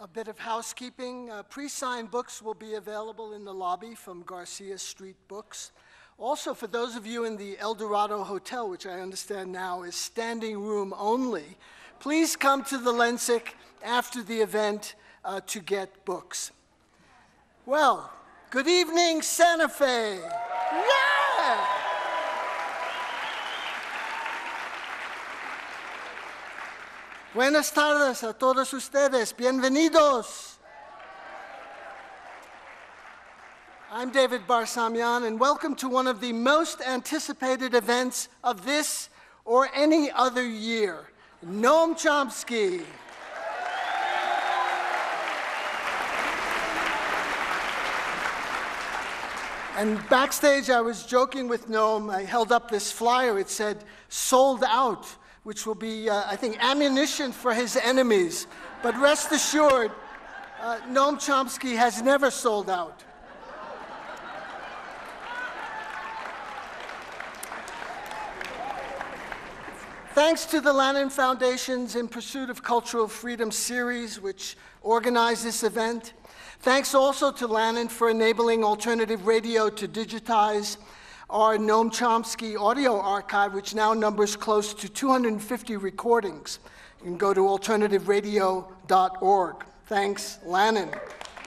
A bit of housekeeping. Pre-signed books will be available in the lobby from Garcia Street Books. Also, for those of you in the El Dorado Hotel, which I understand now is standing room only, please come to the Lensic after the event to get books. Well, good evening, Santa Fe. Yeah! Buenas tardes a todos ustedes. Bienvenidos. I'm David Barsamian, and welcome to one of the most anticipated events of this or any other year, Noam Chomsky. And backstage, I was joking with Noam. I held up this flyer. It said, "Sold out," which will be, I think, ammunition for his enemies. But rest assured, Noam Chomsky has never sold out. Thanks to the Lannan Foundation's In Pursuit of Cultural Freedom series, which organized this event. Thanks also to Lannan for enabling alternative radio to digitize our Noam Chomsky audio archive, which now numbers close to 250 recordings. You can go to alternativeradio.org. Thanks, Lannan.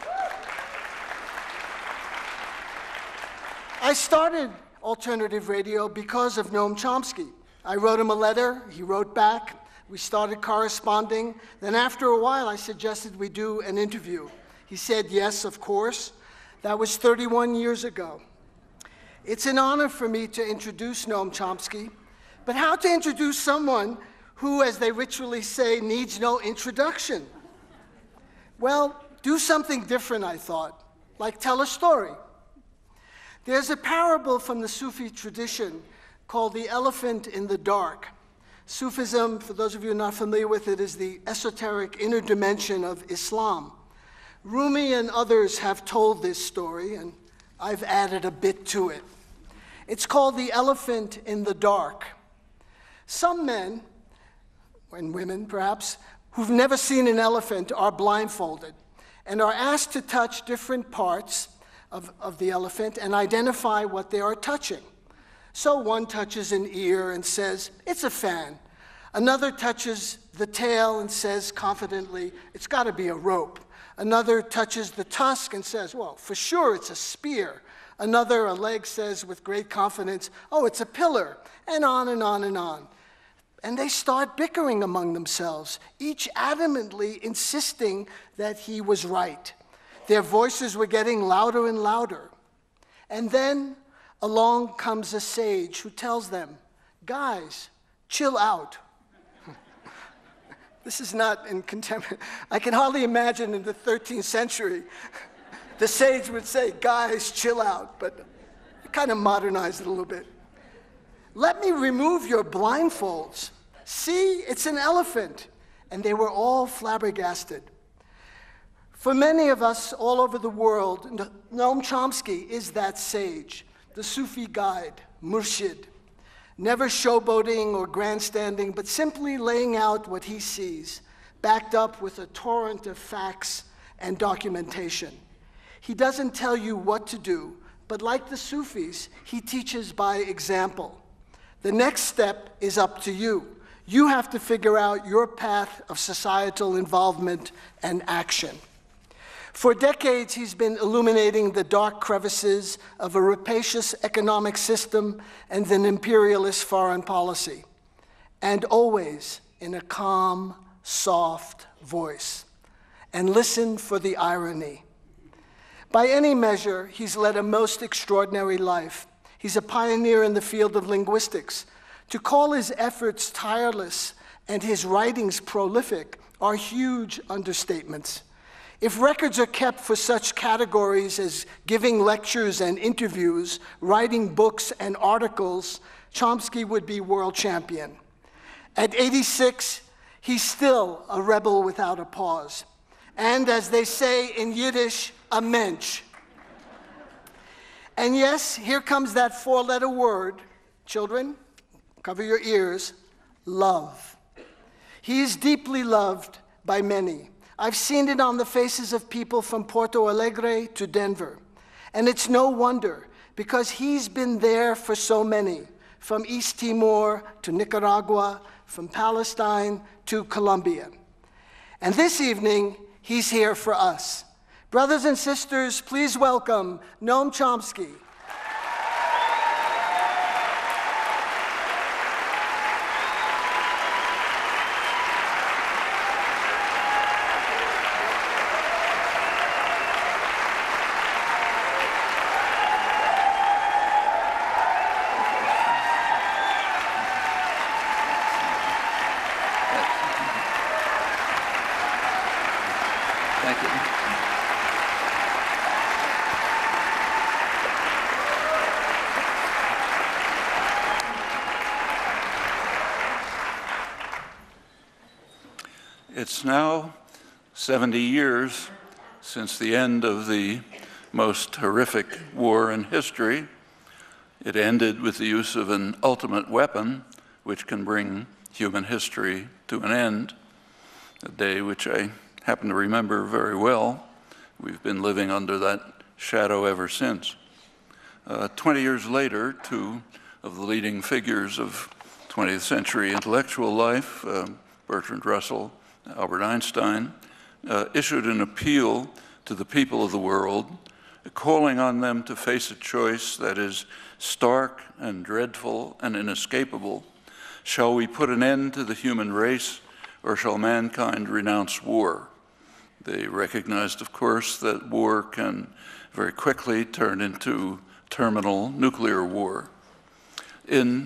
I started alternative radio because of Noam Chomsky. I wrote him a letter, he wrote back, we started corresponding. Then after a while, I suggested we do an interview. He said yes, of course. That was 31 years ago. It's an honor for me to introduce Noam Chomsky, but how to introduce someone who, as they ritually say, needs no introduction? Well, do something different, I thought, like tell a story. There's a parable from the Sufi tradition called The Elephant in the Dark. Sufism, for those of you not familiar with it, is the esoteric inner dimension of Islam. Rumi and others have told this story, and I've added a bit to it. It's called The Elephant in the Dark. Some men, and women perhaps, who've never seen an elephant are blindfolded and are asked to touch different parts of the elephant and identify what they are touching. So one touches an ear and says, "It's a fan." Another touches the tail and says confidently, "It's got to be a rope." Another touches the tusk and says, "Well, for sure it's a spear." Another, a leg, says with great confidence, "Oh, it's a pillar," and on and on and on. And they start bickering among themselves, each adamantly insisting that he was right. Their voices were getting louder and louder. And then along comes a sage who tells them, "Guys, chill out." This is not in contemporary. I can hardly imagine in the 13th century the sage would say, "Guys, chill out," but it kind of modernized it a little bit. "Let me remove your blindfolds. See, it's an elephant." And they were all flabbergasted. For many of us all over the world, Noam Chomsky is that sage, the Sufi guide, murshid, never showboating or grandstanding, but simply laying out what he sees, backed up with a torrent of facts and documentation. He doesn't tell you what to do, but like the Sufis, he teaches by example. The next step is up to you. You have to figure out your path of societal involvement and action. For decades, he's been illuminating the dark crevices of a rapacious economic system and an imperialist foreign policy, and always in a calm, soft voice. And listen for the irony. By any measure, he's led a most extraordinary life. He's a pioneer in the field of linguistics. To call his efforts tireless and his writings prolific are huge understatements. If records are kept for such categories as giving lectures and interviews, writing books and articles, Chomsky would be world champion. At 86, he's still a rebel without a pause. And as they say in Yiddish, a mensch. And yes, here comes that four-letter word. Children, cover your ears, love. He is deeply loved by many. I've seen it on the faces of people from Porto Alegre to Denver. And it's no wonder, because he's been there for so many, from East Timor to Nicaragua, from Palestine to Colombia. And this evening, he's here for us. Brothers and sisters, please welcome Noam Chomsky. Thank you. It's now 70 years since the end of the most horrific war in history. It ended with the use of an ultimate weapon which can bring human history to an end, a day which I happen to remember very well. We've been living under that shadow ever since. 20 years later, two of the leading figures of 20th century intellectual life, Bertrand Russell, Albert Einstein, issued an appeal to the people of the world, calling on them to face a choice that is stark and dreadful and inescapable. Shall we put an end to the human race, or shall mankind renounce war? They recognized, of course, that war can very quickly turn into terminal nuclear war. In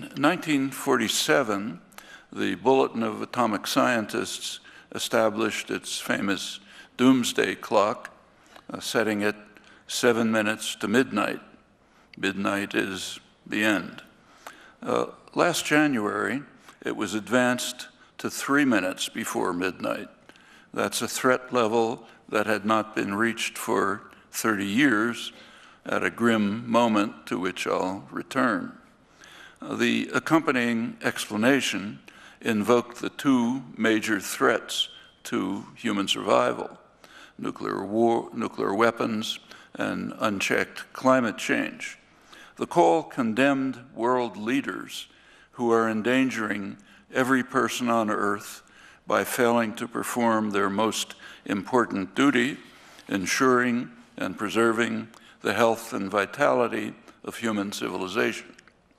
1947, the Bulletin of Atomic Scientists established its famous doomsday clock, setting it 7 minutes to midnight. Midnight is the end. Last January, it was advanced to 3 minutes before midnight. That's a threat level that had not been reached for 30 years, at a grim moment to which I'll return. The accompanying explanation invoked the two major threats to human survival: nuclear war, nuclear weapons, and unchecked climate change. The call condemned world leaders who are endangering every person on Earth by failing to perform their most important duty, ensuring and preserving the health and vitality of human civilization.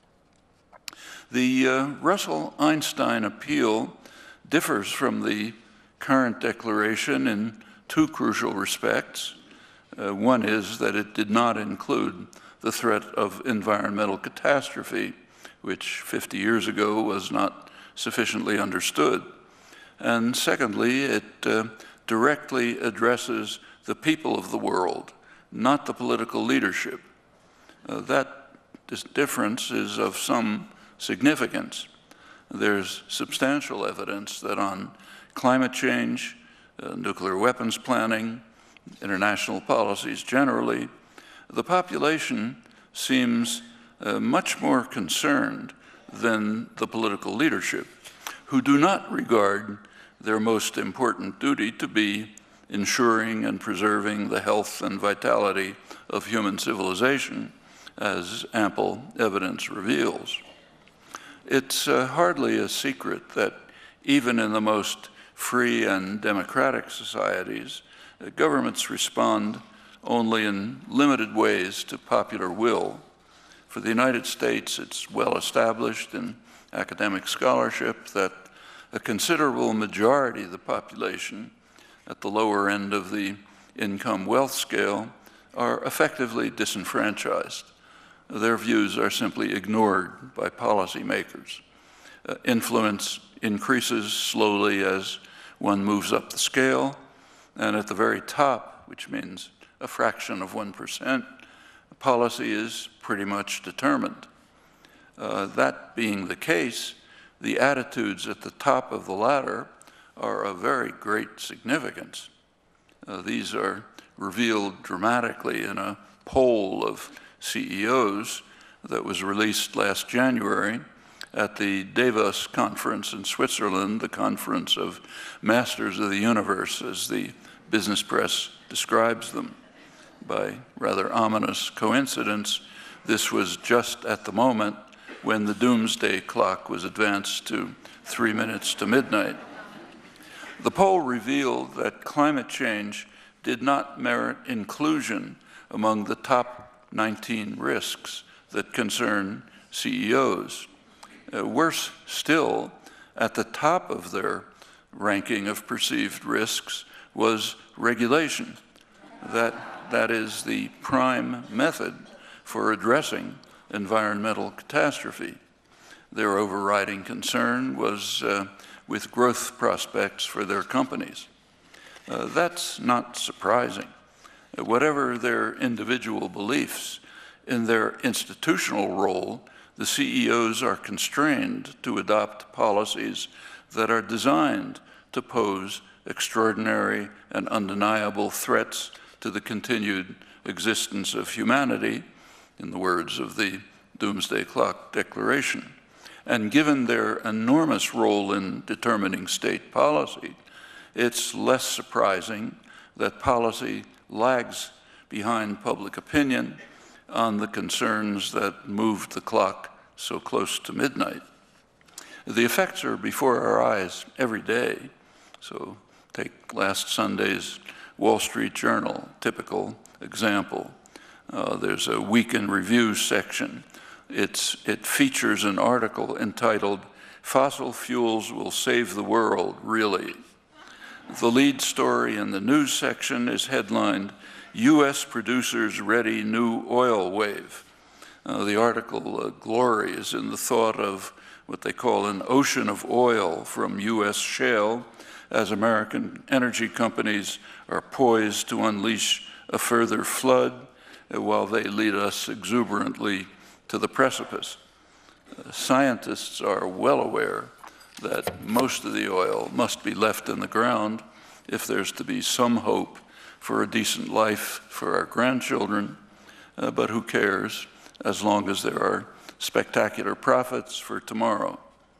The Russell-Einstein appeal differs from the current declaration in two crucial respects. One is that it did not include the threat of environmental catastrophe, which 50 years ago was not sufficiently understood. And secondly, it directly addresses the people of the world, not the political leadership. That difference is of some significance. There's substantial evidence that on climate change, nuclear weapons planning, international policies generally, the population seems much more concerned than the political leadership, who do not regard their most important duty to be ensuring and preserving the health and vitality of human civilization, as ample evidence reveals. It's hardly a secret that even in the most free and democratic societies, governments respond only in limited ways to popular will. For the United States, it's well established in academic scholarship that a considerable majority of the population at the lower end of the income wealth scale are effectively disenfranchised. Their views are simply ignored by policymakers. Influence increases slowly as one moves up the scale, and at the very top, which means a fraction of 1%, policy is pretty much determined. That being the case, the attitudes at the top of the ladder are of very great significance. These are revealed dramatically in a poll of CEOs that was released last January at the Davos conference in Switzerland, the conference of masters of the universe, as the business press describes them. By rather ominous coincidence, this was just at the moment when the doomsday clock was advanced to 3 minutes to midnight. The poll revealed that climate change did not merit inclusion among the top 19 risks that concern CEOs. Worse still, at the top of their ranking of perceived risks was regulation. That is the prime method for addressing environmental catastrophe. Their overriding concern was with growth prospects for their companies. That's not surprising. Whatever their individual beliefs, in their institutional role, the CEOs are constrained to adopt policies that are designed to pose extraordinary and undeniable threats to the continued existence of humanity, in the words of the Doomsday Clock Declaration. And given their enormous role in determining state policy, it's less surprising that policy lags behind public opinion on the concerns that moved the clock so close to midnight. The effects are before our eyes every day. So take last Sunday's Wall Street Journal, typical example. There's a Week in Review section. It features an article entitled, "Fossil Fuels Will Save the World, Really?" The lead story in the news section is headlined, "U.S. Producers Ready New Oil Wave." The article glories in the thought of what they call an ocean of oil from U.S. shale, as American energy companies are poised to unleash a further flood while they lead us exuberantly to the precipice. Scientists are well aware that most of the oil must be left in the ground if there's to be some hope for a decent life for our grandchildren, but who cares as long as there are spectacular profits for tomorrow.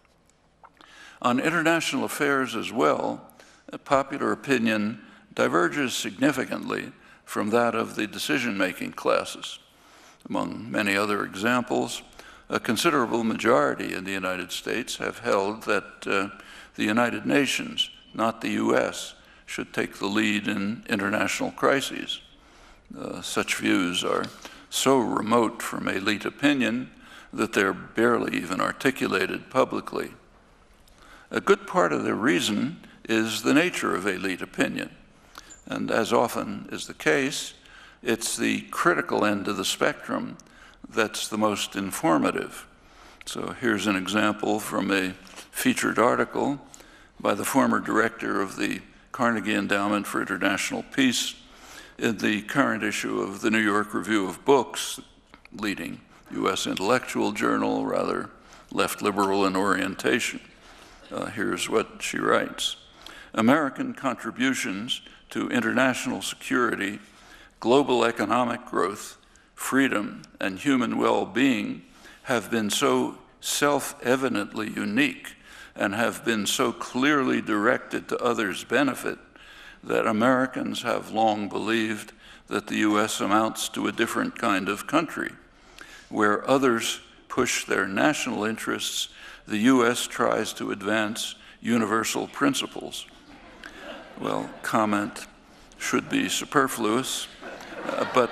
On international affairs as well, popular opinion diverges significantly from that of the decision-making classes. Among many other examples, a considerable majority in the United States have held that the United Nations, not the U.S., should take the lead in international crises. Such views are so remote from elite opinion that they're barely even articulated publicly. A good part of the reason is the nature of elite opinion. And as often is the case, it's the critical end of the spectrum that's the most informative. So here's an example from a featured article by the former director of the Carnegie Endowment for International Peace in the current issue of the New York Review of Books, leading U.S. intellectual journal, rather left liberal in orientation. Here's what she writes. American contributions to international security, global economic growth, freedom, and human well-being have been so self-evidently unique and have been so clearly directed to others' benefit that Americans have long believed that the U.S. amounts to a different kind of country. Where others push their national interests, the U.S. tries to advance universal principles. Well, comment should be superfluous, but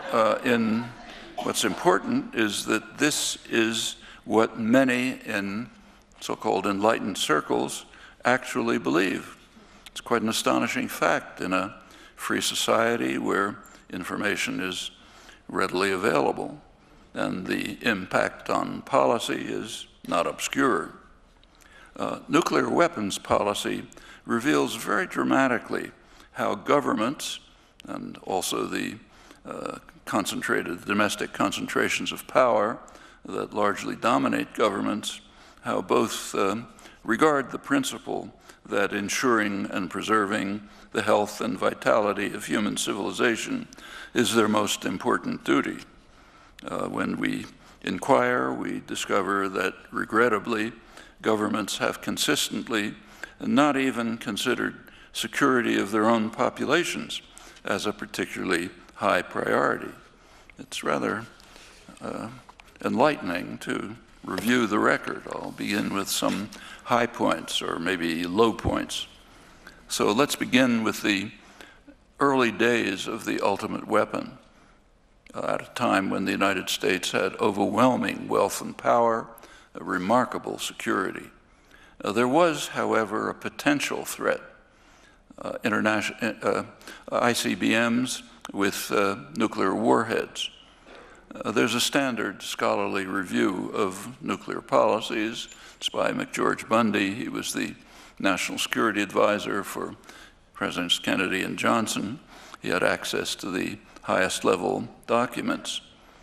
what's important is that this is what many in so-called enlightened circles actually believe. It's quite an astonishing fact in a free society where information is readily available and the impact on policy is not obscure. Nuclear weapons policy reveals very dramatically how governments and also the concentrated domestic concentrations of power that largely dominate governments, how both regard the principle that ensuring and preserving the health and vitality of human civilization is their most important duty. When we inquire, we discover that, regrettably, governments have consistently not even considered security of their own populations as a particularly high priority. It's rather enlightening to review the record. I'll begin with some high points or maybe low points. So let's begin with the early days of the ultimate weapon, at a time when the United States had overwhelming wealth and power, a remarkable security. There was, however, a potential threat, ICBMs with nuclear warheads. There's a standard scholarly review of nuclear policies. It's by McGeorge Bundy. He was the National Security Advisor for Presidents Kennedy and Johnson. He had access to the highest level documents.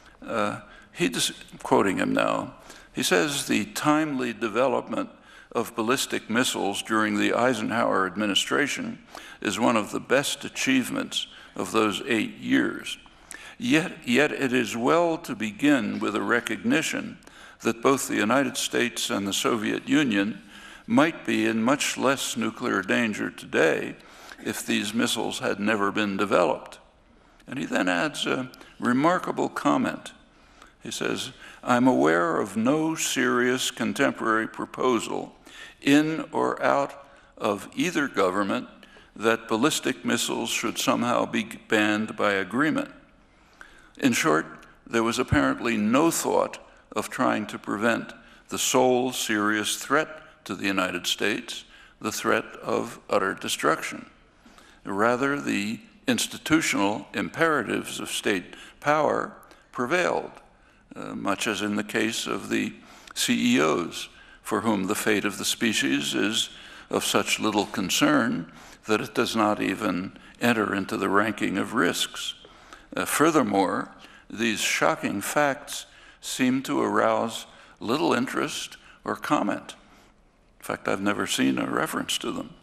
Quoting him now, he says, "The timely development of ballistic missiles during the Eisenhower administration is one of the best achievements of those 8 years. Yet it is well to begin with a recognition that both the United States and the Soviet Union might be in much less nuclear danger today if these missiles had never been developed." And he then adds a remarkable comment. He says, "I'm aware of no serious contemporary proposal in or out of either government that ballistic missiles should somehow be banned by agreement." In short, there was apparently no thought of trying to prevent the sole serious threat to the United States, the threat of utter destruction. Rather, the institutional imperatives of state power prevailed, much as in the case of the CEOs, for whom the fate of the species is of such little concern that it does not even enter into the ranking of risks. Furthermore, these shocking facts seem to arouse little interest or comment. In fact, I've never seen a reference to them.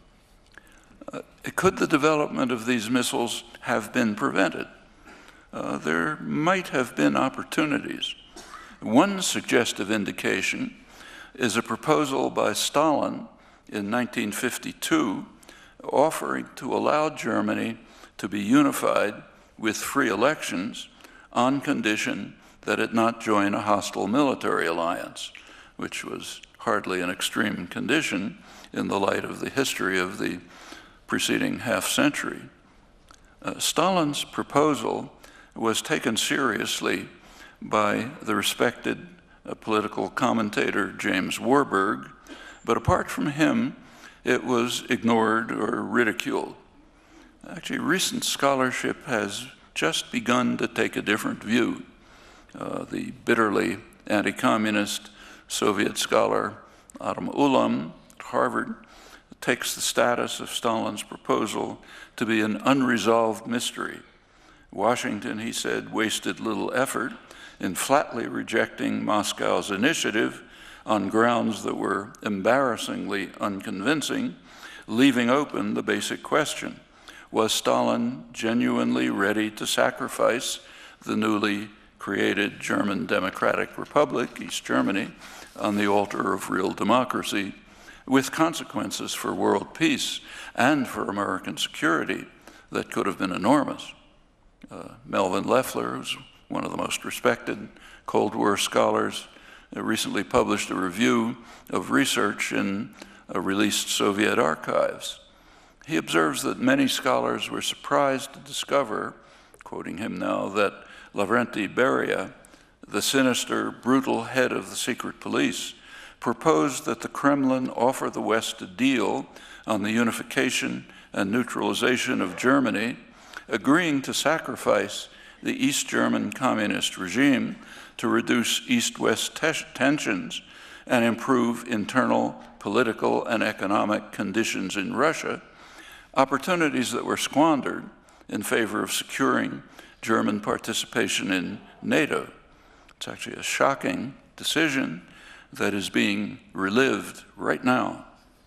Could the development of these missiles have been prevented? There might have been opportunities. One suggestive indication is a proposal by Stalin in 1952 offering to allow Germany to be unified with free elections on condition that it not join a hostile military alliance, which was hardly an extreme condition in the light of the history of the preceding half-century. Stalin's proposal was taken seriously by the respected political commentator James Warburg, but apart from him, it was ignored or ridiculed. Actually, recent scholarship has just begun to take a different view. The bitterly anti-communist Soviet scholar Adam Ulam at Harvard takes the status of Stalin's proposal to be an unresolved mystery. Washington, he said, wasted little effort in flatly rejecting Moscow's initiative on grounds that were embarrassingly unconvincing, leaving open the basic question: was Stalin genuinely ready to sacrifice the newly created German Democratic Republic, East Germany, on the altar of real democracy, with consequences for world peace and for American security that could have been enormous? Melvin Leffler, who's one of the most respected Cold War scholars, recently published a review of research in released Soviet archives. He observes that many scholars were surprised to discover, quoting him now, that Lavrenti Beria, the sinister, brutal head of the secret police, proposed that the Kremlin offer the West a deal on the unification and neutralization of Germany, agreeing to sacrifice the East German communist regime to reduce East-West tensions and improve internal political and economic conditions in Russia, opportunities that were squandered in favor of securing German participation in NATO. It's actually a shocking decision that is being relived right now.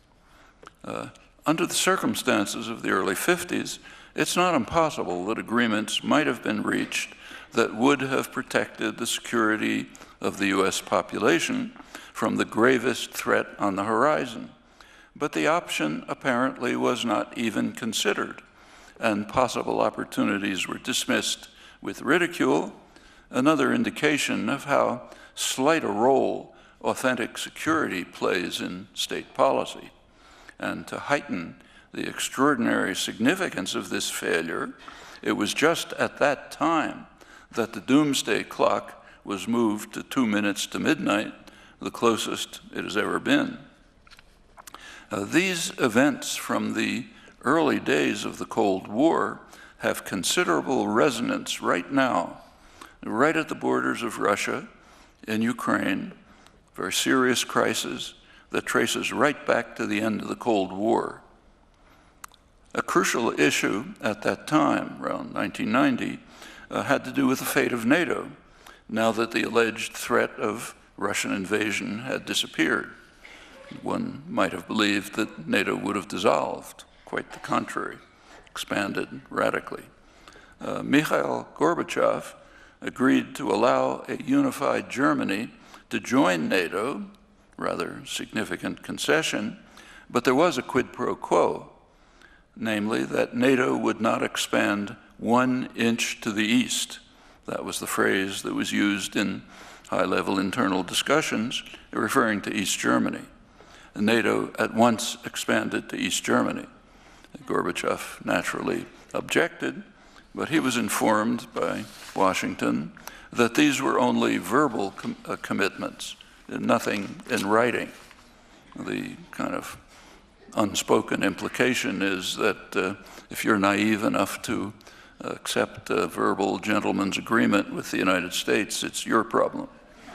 Under the circumstances of the early 50s, it's not impossible that agreements might have been reached that would have protected the security of the US population from the gravest threat on the horizon. but the option apparently was not even considered, and possible opportunities were dismissed with ridicule, another indication of how slight a role authentic security plays in state policy. And to heighten the extraordinary significance of this failure, it was just at that time that the doomsday clock was moved to 2 minutes to midnight, the closest it has ever been. These events from the early days of the Cold War have considerable resonance right now, right at the borders of Russia, in Ukraine, a very serious crisis that traces right back to the end of the Cold War. A crucial issue at that time, around 1990, had to do with the fate of NATO, now that the alleged threat of Russian invasion had disappeared. One might have believed that NATO would have dissolved. Quite the contrary, expanded radically. Mikhail Gorbachev agreed to allow a unified Germany to join NATO, rather significant concession, but there was a quid pro quo, namely that NATO would not expand 1 inch to the east. That was the phrase that was used in high-level internal discussions referring to East Germany. NATO at once expanded to East Germany. Gorbachev naturally objected, but he was informed by Washington that these were only verbal commitments, nothing in writing. The kind of unspoken implication is that if you're naive enough to accept a verbal gentleman's agreement with the United States, it's your problem.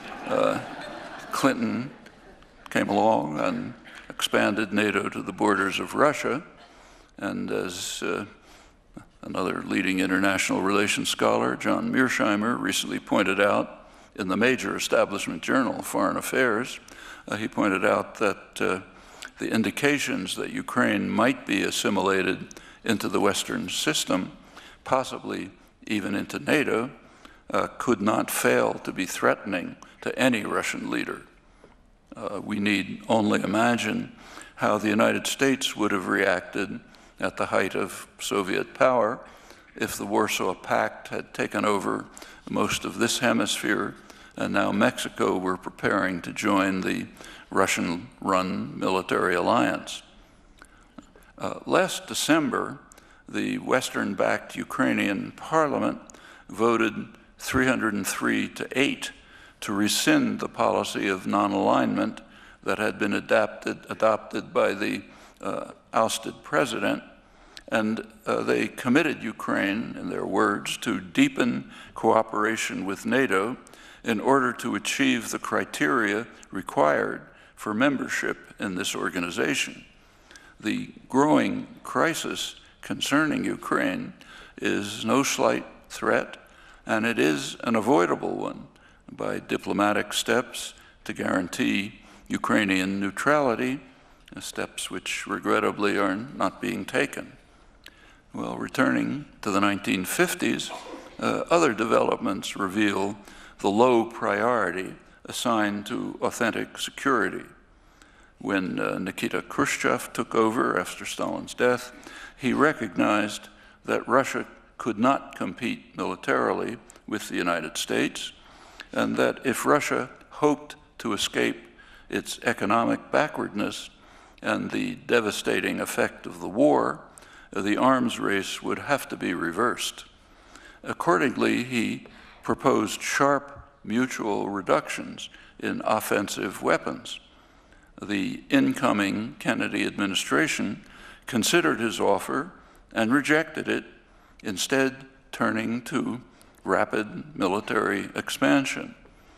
Clinton came along and expanded NATO to the borders of Russia, and as another leading international relations scholar, John Mearsheimer, recently pointed out in the major establishment journal, Foreign Affairs, he pointed out that the indications that Ukraine might be assimilated into the Western system, possibly even into NATO, could not fail to be threatening to any Russian leader. We need only imagine how the United States would have reacted at the height of Soviet power if the Warsaw Pact had taken over most of this hemisphere and now Mexico were preparing to join the Russian-run military alliance. Last December, the Western-backed Ukrainian parliament voted 303 to 8 to rescind the policy of non-alignment that had been adopted by the ousted president, and they committed Ukraine, in their words, to deepen cooperation with NATO in order to achieve the criteria required for membership in this organization. The growing crisis concerning Ukraine is no slight threat, and it is an avoidable one by diplomatic steps to guarantee Ukrainian neutrality, steps which regrettably are not being taken. Well, returning to the 1950s, other developments reveal the low priority assigned to authentic security. When Nikita Khrushchev took over after Stalin's death, he recognized that Russia could not compete militarily with the United States, and that if Russia hoped to escape its economic backwardness and the devastating effect of the war, the arms race would have to be reversed. Accordingly, he proposed sharp mutual reductions in offensive weapons. The incoming Kennedy administration considered his offer and rejected it, instead turning to rapid military expansion.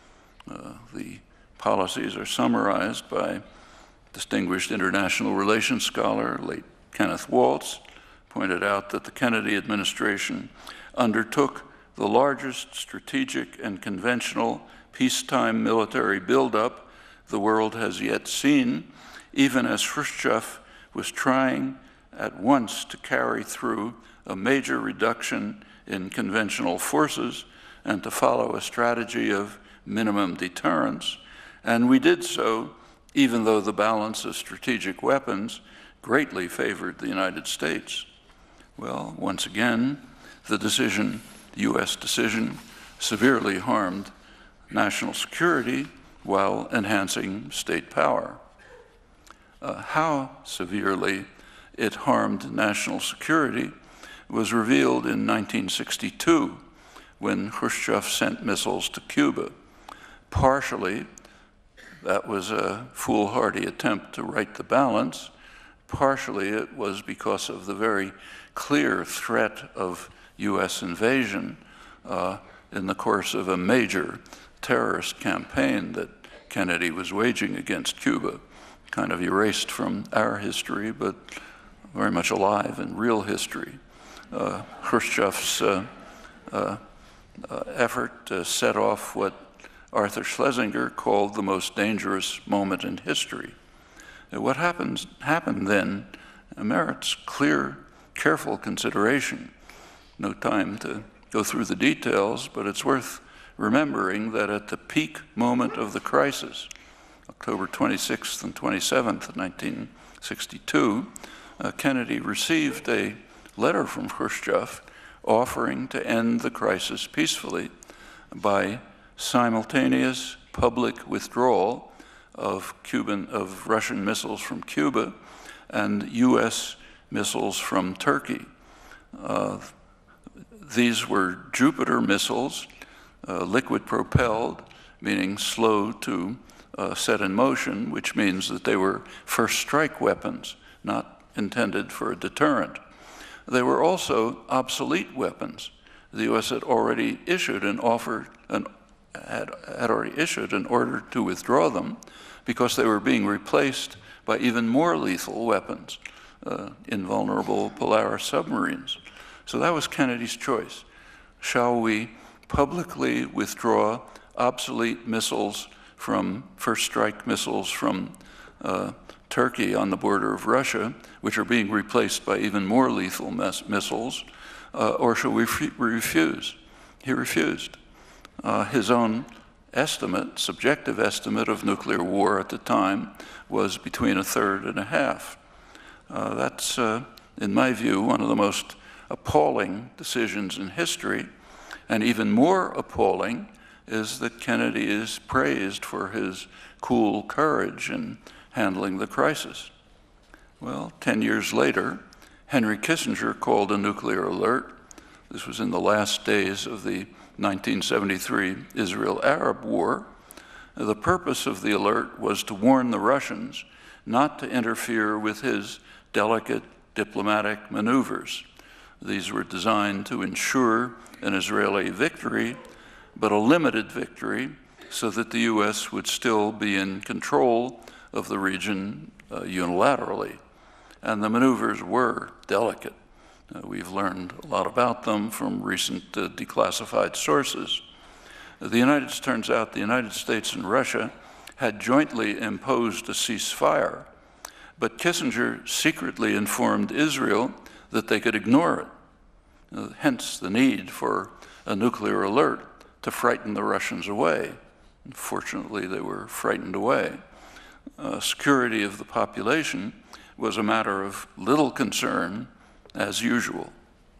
The policies are summarized by distinguished international relations scholar, late Kenneth Waltz, pointed out that the Kennedy administration undertook the largest strategic and conventional peacetime military buildup the world has yet seen, even as Khrushchev was trying at once to carry through a major reduction in conventional forces and to follow a strategy of minimum deterrence. And we did so even though the balance of strategic weapons greatly favored the United States. Well, once again, the U.S. decision severely harmed national security while enhancing state power. How severely it harmed national security was revealed in 1962 when Khrushchev sent missiles to Cuba. Partially, that was a foolhardy attempt to right the balance. Partially, it was because of the very clear threat of U.S. invasion in the course of a major terrorist campaign that Kennedy was waging against Cuba, kind of erased from our history, but very much alive in real history. Khrushchev's effort set off what Arthur Schlesinger called the most dangerous moment in history. What happened then merits clear, careful consideration. No time to go through the details, but it's worth remembering that at the peak moment of the crisis, October 26th and 27th, 1962, Kennedy received a letter from Khrushchev offering to end the crisis peacefully by simultaneous public withdrawal of Russian missiles from Cuba and U.S. missiles from Turkey. These were Jupiter missiles, liquid propelled, meaning slow to set in motion, which means that they were first strike weapons, not intended for a deterrent. They were also obsolete weapons. The U.S. had already issued an order to withdraw them because they were being replaced by even more lethal weapons, invulnerable Polaris submarines. So that was Kennedy's choice. Shall we publicly withdraw obsolete missiles first strike missiles from Turkey on the border of Russia, which are being replaced by even more lethal missiles, or shall we refuse? He refused. His own estimate, subjective estimate of nuclear war at the time was between a third and a half. That's, in my view, one of the most appalling decisions in history, and even more appalling is that Kennedy is praised for his cool courage in handling the crisis. Well, 10 years later, Henry Kissinger called a nuclear alert. This was in the last days of the 1973 Israel-Arab War. The purpose of the alert was to warn the Russians not to interfere with his delicate diplomatic maneuvers. These were designed to ensure an Israeli victory, but a limited victory, so that the U.S. would still be in control of the region unilaterally. And the maneuvers were delicate. We've learned a lot about them from recent declassified sources. Turns out the United States and Russia had jointly imposed a ceasefire, but Kissinger secretly informed Israel that they could ignore it, hence the need for a nuclear alert to frighten the Russians away. Unfortunately, they were frightened away. Security of the population was a matter of little concern, as usual.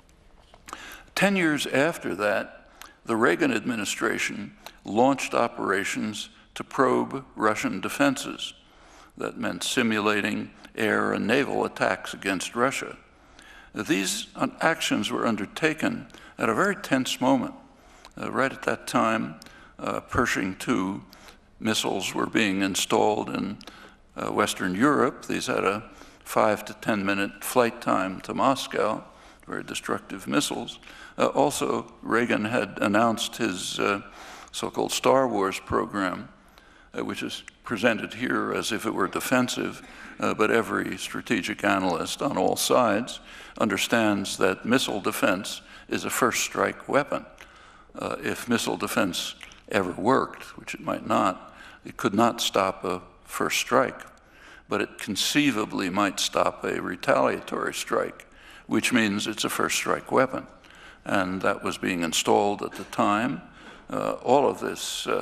10 years after that, the Reagan administration launched operations to probe Russian defenses. That meant simulating air and naval attacks against Russia. These actions were undertaken at a very tense moment. Right at that time, Pershing II missiles were being installed in Western Europe. These had a 5 to 10 minute flight time to Moscow, very destructive missiles. Also, Reagan had announced his so-called Star Wars program, which is presented here as if it were defensive, but every strategic analyst on all sides understands that missile defense is a first strike weapon. If missile defense ever worked, which it might not, it could not stop a first strike, but it conceivably might stop a retaliatory strike, which means it's a first strike weapon. And that was being installed at the time. All of this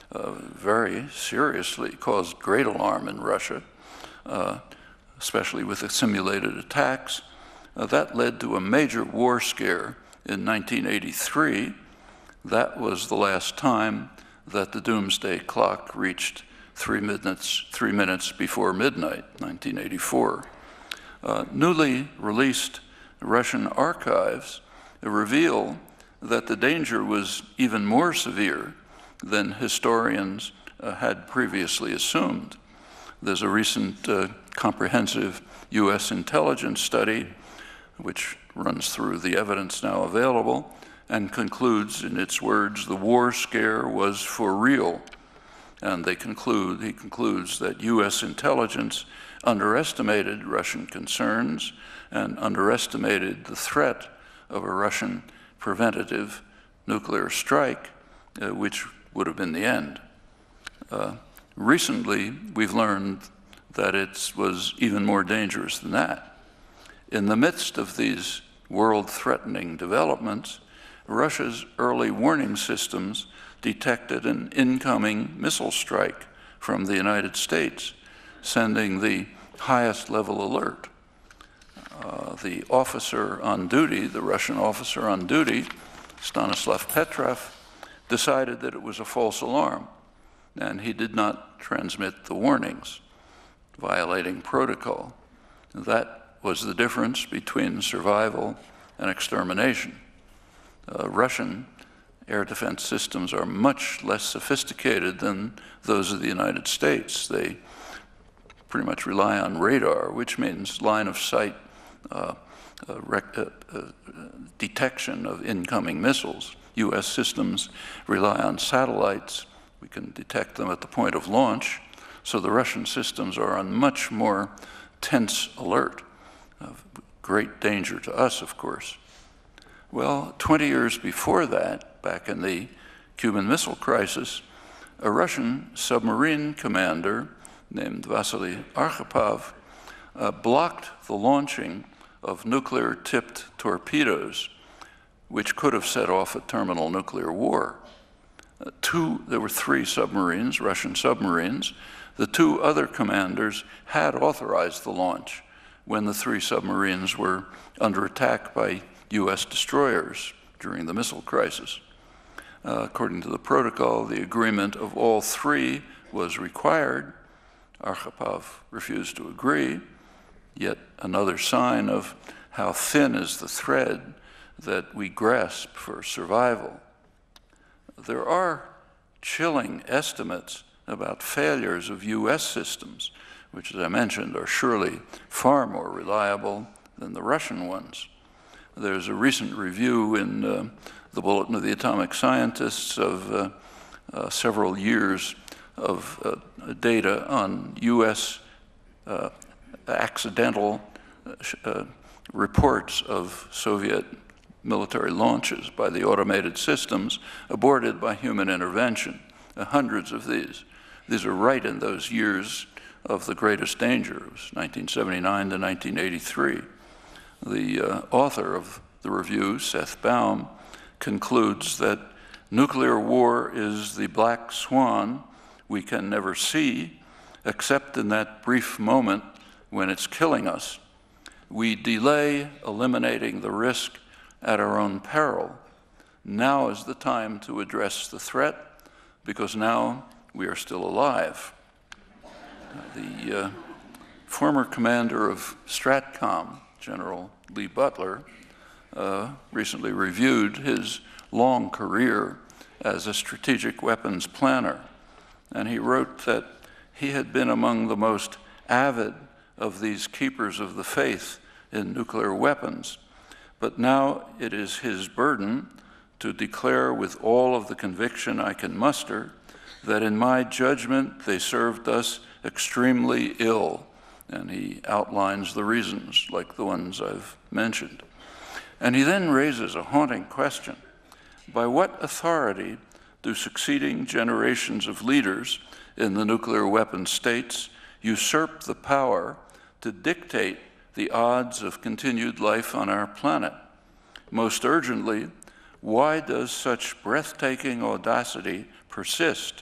very seriously caused great alarm in Russia, especially with the simulated attacks. That led to a major war scare in 1983. That was the last time that the doomsday clock reached 3 minutes before midnight, 1984. Newly released Russian archives reveal that the danger was even more severe than historians had previously assumed. There's a recent comprehensive US intelligence study which runs through the evidence now available and concludes, in its words, the war scare was for real. And he concludes that US intelligence underestimated Russian concerns and underestimated the threat of a Russian preventative nuclear strike, which would have been the end. Recently, we've learned that it was even more dangerous than that. In the midst of these world-threatening developments, Russia's early warning systems detected an incoming missile strike from the United States, sending the highest level alert. The officer on duty, the Russian officer on duty, Stanislav Petrov, decided that it was a false alarm, and he did not transmit the warnings, violating protocol. That was the difference between survival and extermination. Russian air defense systems are much less sophisticated than those of the United States. They pretty much rely on radar, which means line of sight detection of incoming missiles. US systems rely on satellites. We can detect them at the point of launch. So the Russian systems are on much more tense alert, of great danger to us, of course. Well, 20 years before that, back in the Cuban Missile Crisis, a Russian submarine commander named Vasily Arkhipov blocked the launching of nuclear-tipped torpedoes, which could have set off a terminal nuclear war. There were 3 submarines, Russian submarines. The 2 other commanders had authorized the launch when the 3 submarines were under attack by US destroyers during the missile crisis. According to the protocol, the agreement of all 3 was required. Arkhipov refused to agree, yet another sign of how thin is the thread that we grasp for survival. There are chilling estimates about failures of US systems, which, as I mentioned, are surely far more reliable than the Russian ones. There's a recent review in the Bulletin of the Atomic Scientists of several years of data on US accidental reports of Soviet military launches by the automated systems aborted by human intervention. Hundreds of these. These are right in those years of the greatest danger. It was 1979 to 1983. The author of the review, Seth Baum, concludes that nuclear war is the black swan we can never see, except in that brief moment when it's killing us. We delay eliminating the risk at our own peril. Now is the time to address the threat, because now we are still alive. The former commander of STRATCOM, General Lee Butler, recently reviewed his long career as a strategic weapons planner, and he wrote that he had been among the most avid of these keepers of the faith in nuclear weapons, but now it is his burden to declare with all of the conviction I can muster that in my judgment they served us extremely ill, and he outlines the reasons like the ones I've mentioned. And he then raises a haunting question. By what authority do succeeding generations of leaders in the nuclear weapon states usurp the power to dictate the odds of continued life on our planet? Most urgently, why does such breathtaking audacity persist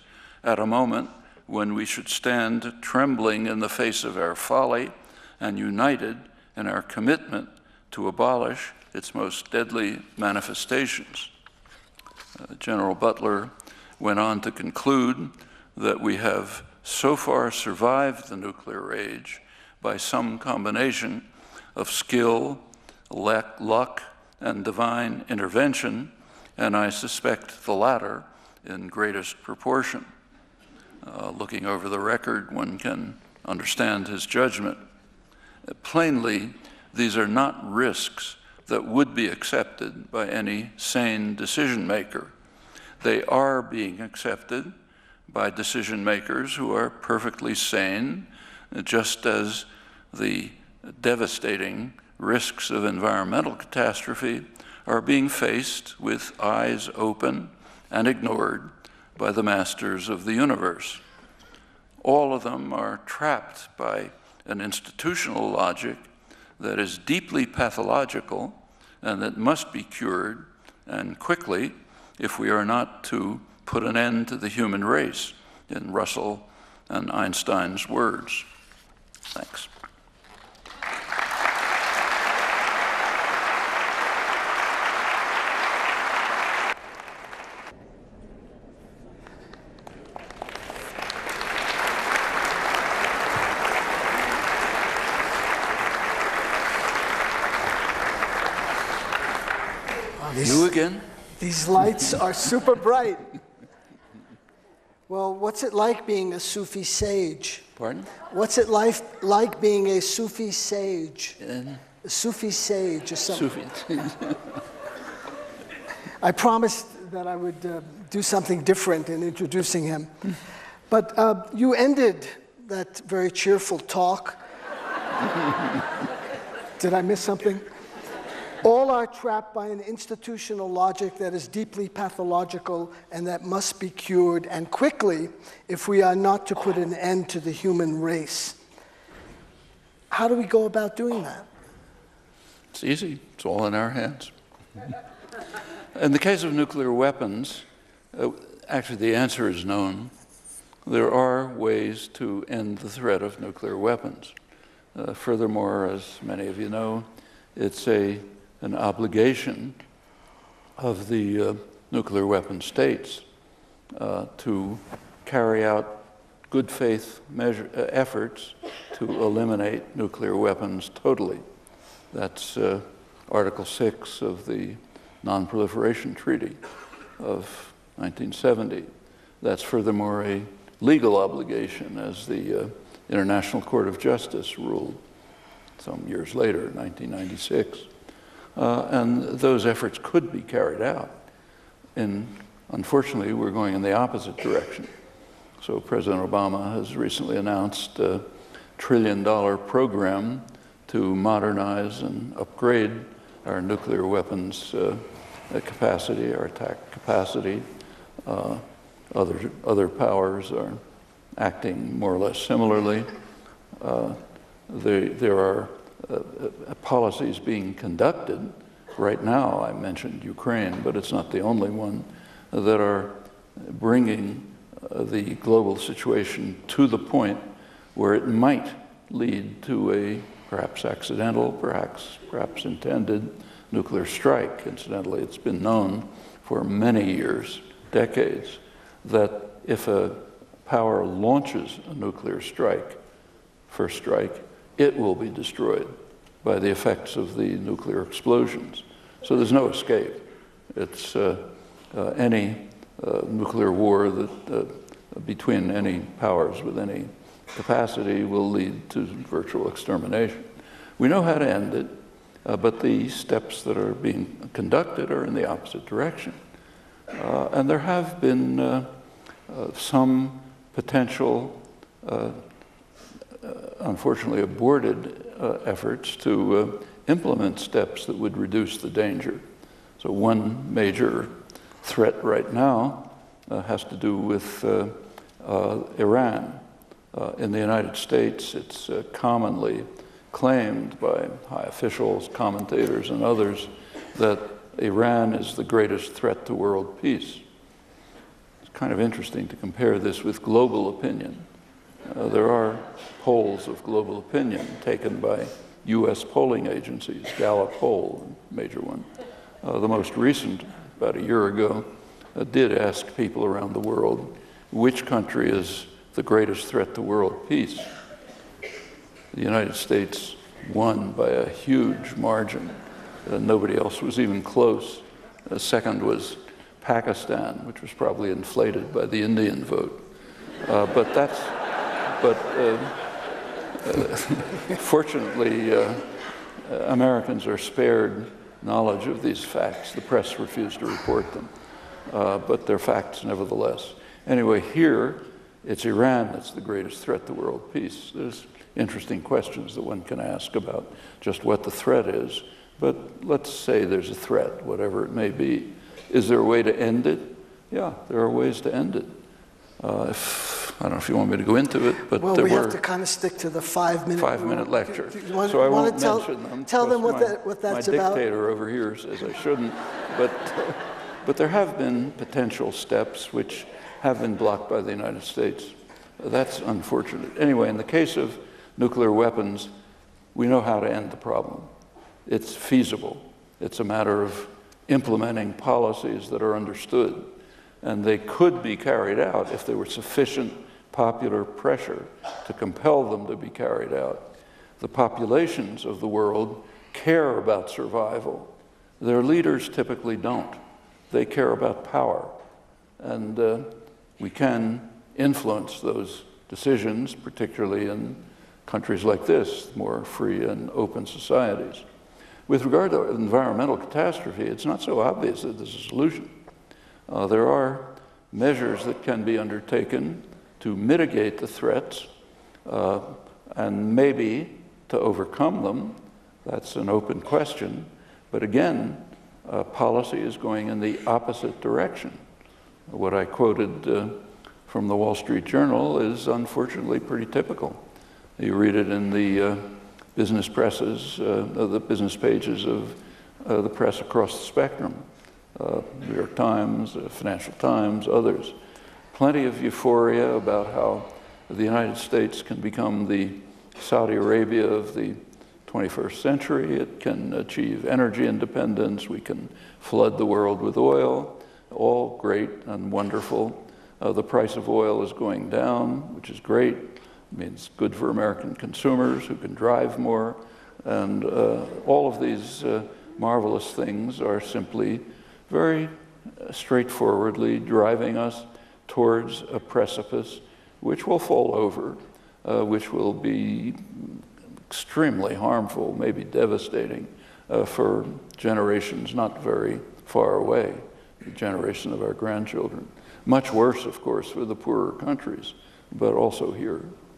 at a moment when we should stand trembling in the face of our folly and united in our commitment to abolish its most deadly manifestations. General Butler went on to conclude that we have so far survived the nuclear age by some combination of skill, luck, and divine intervention, and I suspect the latter in greatest proportion. Looking over the record, one can understand his judgment. Plainly, these are not risks that would be accepted by any sane decision maker. They are being accepted by decision makers who are perfectly sane, just as the devastating risks of environmental catastrophe are being faced with eyes open and ignored by the masters of the universe. All of them are trapped by an institutional logic that is deeply pathological and that must be cured, and quickly, if we are not to put an end to the human race, in Russell and Einstein's words. Thanks. You again? These lights are super bright. Well, what's it like being a Sufi sage? Pardon? What's it like being a Sufi sage? A Sufi sage or something. Sufi. I promised that I would do something different in introducing him. But you ended that very cheerful talk. Did I miss something? All are trapped by an institutional logic that is deeply pathological and that must be cured, and quickly, if we are not to put an end to the human race. How do we go about doing that? It's easy. It's all in our hands. In the case of nuclear weapons, actually the answer is known. There are ways to end the threat of nuclear weapons. Furthermore, as many of you know, it's an obligation of the nuclear weapon states to carry out good faith efforts to eliminate nuclear weapons totally. That's Article 6 of the Non-Proliferation Treaty of 1970. That's furthermore a legal obligation, as the International Court of Justice ruled some years later, 1996. And those efforts could be carried out. And unfortunately, we're going in the opposite direction. So President Obama has recently announced a $1 trillion program to modernize and upgrade our nuclear weapons capacity, our attack capacity. Other powers are acting more or less similarly. There are policies being conducted right now. I mentioned Ukraine, but it's not the only one, that are bringing the global situation to the point where it might lead to a perhaps accidental, perhaps intended nuclear strike. Incidentally, it's been known for many years, decades, that if a power launches a nuclear strike, first strike, it will be destroyed by the effects of the nuclear explosions. So there's no escape. It's any nuclear war that between any powers with any capacity will lead to virtual extermination. We know how to end it, but the steps that are being conducted are in the opposite direction. And there have been some potential, unfortunately aborted efforts to implement steps that would reduce the danger. So one major threat right now has to do with Iran. In the United States, it's commonly claimed by high officials, commentators, and others that Iran is the greatest threat to world peace. It's kind of interesting to compare this with global opinion. There are polls of global opinion taken by U.S. polling agencies, Gallup poll, a major one. The most recent, about a year ago, did ask people around the world, which country is the greatest threat to world peace? The United States won by a huge margin. Nobody else was even close. Second was Pakistan, which was probably inflated by the Indian vote. Fortunately, Americans are spared knowledge of these facts. The press refused to report them, but they're facts nevertheless. Anyway, here, it's Iran that's the greatest threat to world peace. There's interesting questions that one can ask about just what the threat is, but let's say there's a threat, whatever it may be. Is there a way to end it? Yeah, there are ways to end it. I don't know if you want me to go into it, but well, we have to kind of stick to the 5-minute lecture. So I won't mention them. Tell them what that's about. My dictator over here says I shouldn't, but there have been potential steps which have been blocked by the United States. That's unfortunate. Anyway, in the case of nuclear weapons, we know how to end the problem. It's feasible. It's a matter of implementing policies that are understood. And they could be carried out if there were sufficient popular pressure to compel them to be carried out. The populations of the world care about survival. Their leaders typically don't. They care about power. And we can influence those decisions, particularly in countries like this, more free and open societies. With regard to environmental catastrophe, it's not so obvious that there's a solution. There are measures that can be undertaken to mitigate the threats and maybe to overcome them. That's an open question. But again, policy is going in the opposite direction. What I quoted from the Wall Street Journal is unfortunately pretty typical. You read it in the business presses, the business pages of the press across the spectrum. New York Times, Financial Times, others. Plenty of euphoria about how the United States can become the Saudi Arabia of the 21st century. It can achieve energy independence. We can flood the world with oil. All great and wonderful. The price of oil is going down, which is great. It means good for American consumers who can drive more. And all of these marvelous things are simply very straightforwardly driving us towards a precipice which will fall over, which will be extremely harmful, maybe devastating for generations not very far away, the generation of our grandchildren. Much worse, of course, for the poorer countries, but also here.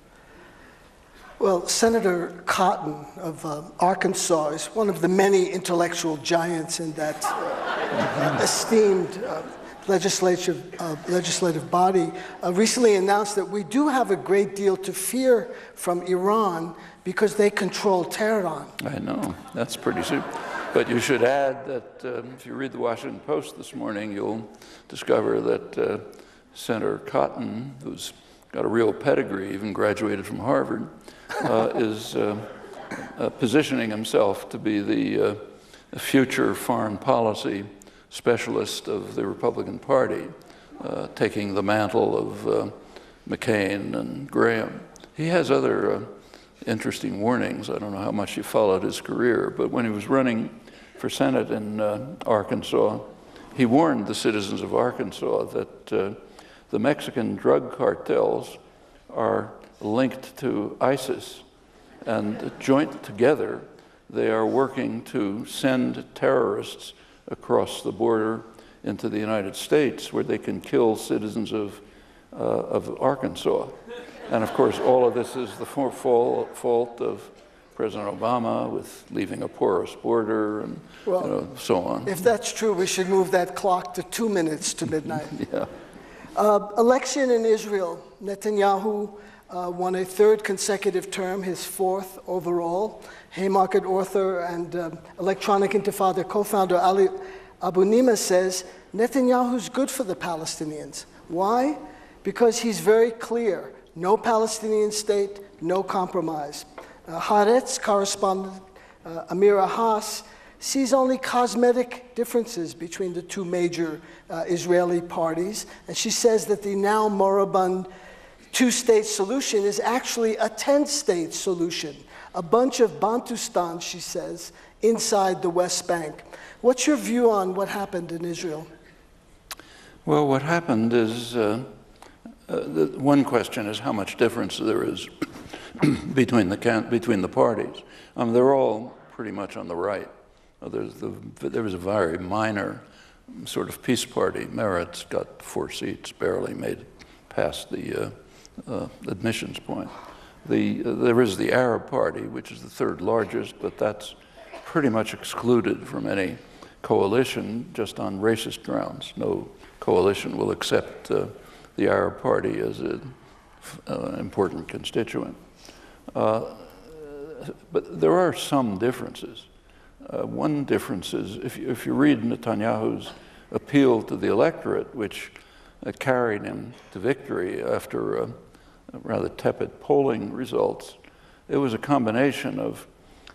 Well, Senator Cotton of Arkansas is one of the many intellectual giants in that esteemed legislative body, recently announced that we do have a great deal to fear from Iran because they control Tehran. I know, that's pretty simple. But you should add that if you read the Washington Post this morning, you'll discover that Senator Cotton, who's got a real pedigree, even graduated from Harvard, is positioning himself to be the future foreign policy specialist of the Republican Party, taking the mantle of McCain and Graham. He has other interesting warnings. I don't know how much you followed his career, but when he was running for Senate in Arkansas, he warned the citizens of Arkansas that the Mexican drug cartels are linked to ISIS, and joint together they are working to send terrorists across the border into the United States where they can kill citizens of Arkansas. And of course all of this is the fault of President Obama with leaving a porous border and so on. If that's true, we should move that clock to 2 minutes to midnight. Yeah. Election in Israel. Netanyahu won a third consecutive term, his fourth overall. Haymarket author and Electronic Intifada co-founder Ali Abu Nima says, Netanyahu's good for the Palestinians. Why? Because he's very clear. No Palestinian state, no compromise. Haaretz correspondent Amira Haas sees only cosmetic differences between the two major Israeli parties, and she says that the now moribund two-state solution is actually a 10-state solution, a bunch of Bantustan, she says, inside the West Bank. What's your view on what happened in Israel? Well, what happened is, one question is how much difference there is between the parties. They're all pretty much on the right. There was a very minor sort of peace party. Meretz got 4 seats, barely made it past the admissions point. There is the Arab Party, which is the 3rd largest, but that's pretty much excluded from any coalition just on racist grounds. No coalition will accept the Arab Party as an important constituent. But there are some differences. One difference is if you read Netanyahu's appeal to the electorate, which carried him to victory after rather tepid polling results, it was a combination of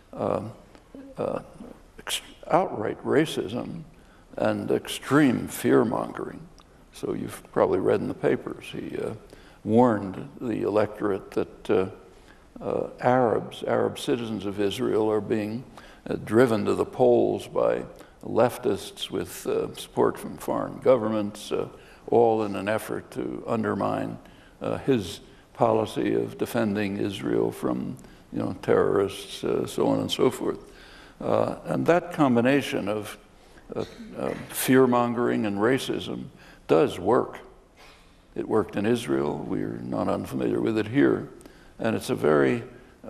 outright racism and extreme fear-mongering. So you've probably read in the papers, he warned the electorate that Arab citizens of Israel are being driven to the polls by leftists with support from foreign governments, all in an effort to undermine his policy of defending Israel from terrorists, so on and so forth. And that combination of fear-mongering and racism does work. It worked in Israel. We're not unfamiliar with it here. And it's a very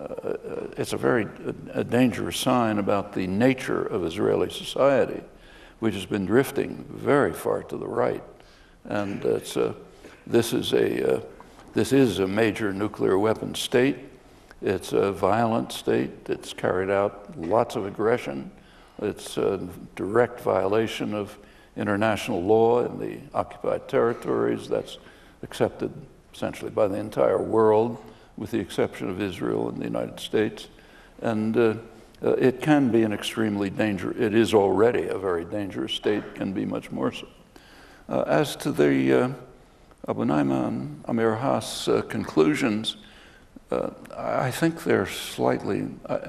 dangerous sign about the nature of Israeli society, which has been drifting very far to the right. And this is a major nuclear weapons state. It's a violent state. It's carried out lots of aggression. It's a direct violation of international law in the occupied territories. That's accepted essentially by the entire world, with the exception of Israel and the United States. And it can be an extremely dangerous, it is already a very dangerous state, can be much more so. As to the Abu Naiman Amir Haas conclusions, I think they're slightly,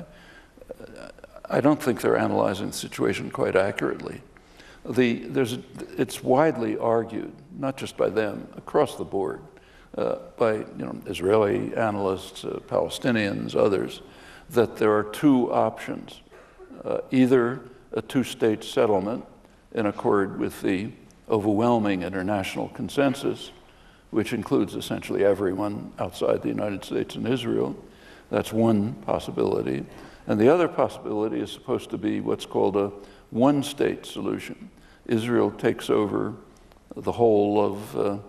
I don't think they're analyzing the situation quite accurately. It's widely argued, not just by them, across the board, by Israeli analysts, Palestinians, others, that there are 2 options. Either a 2-state settlement in accord with the overwhelming international consensus, which includes essentially everyone outside the United States and Israel. That's one possibility. And the other possibility is supposed to be what's called a 1-state solution. Israel takes over the whole of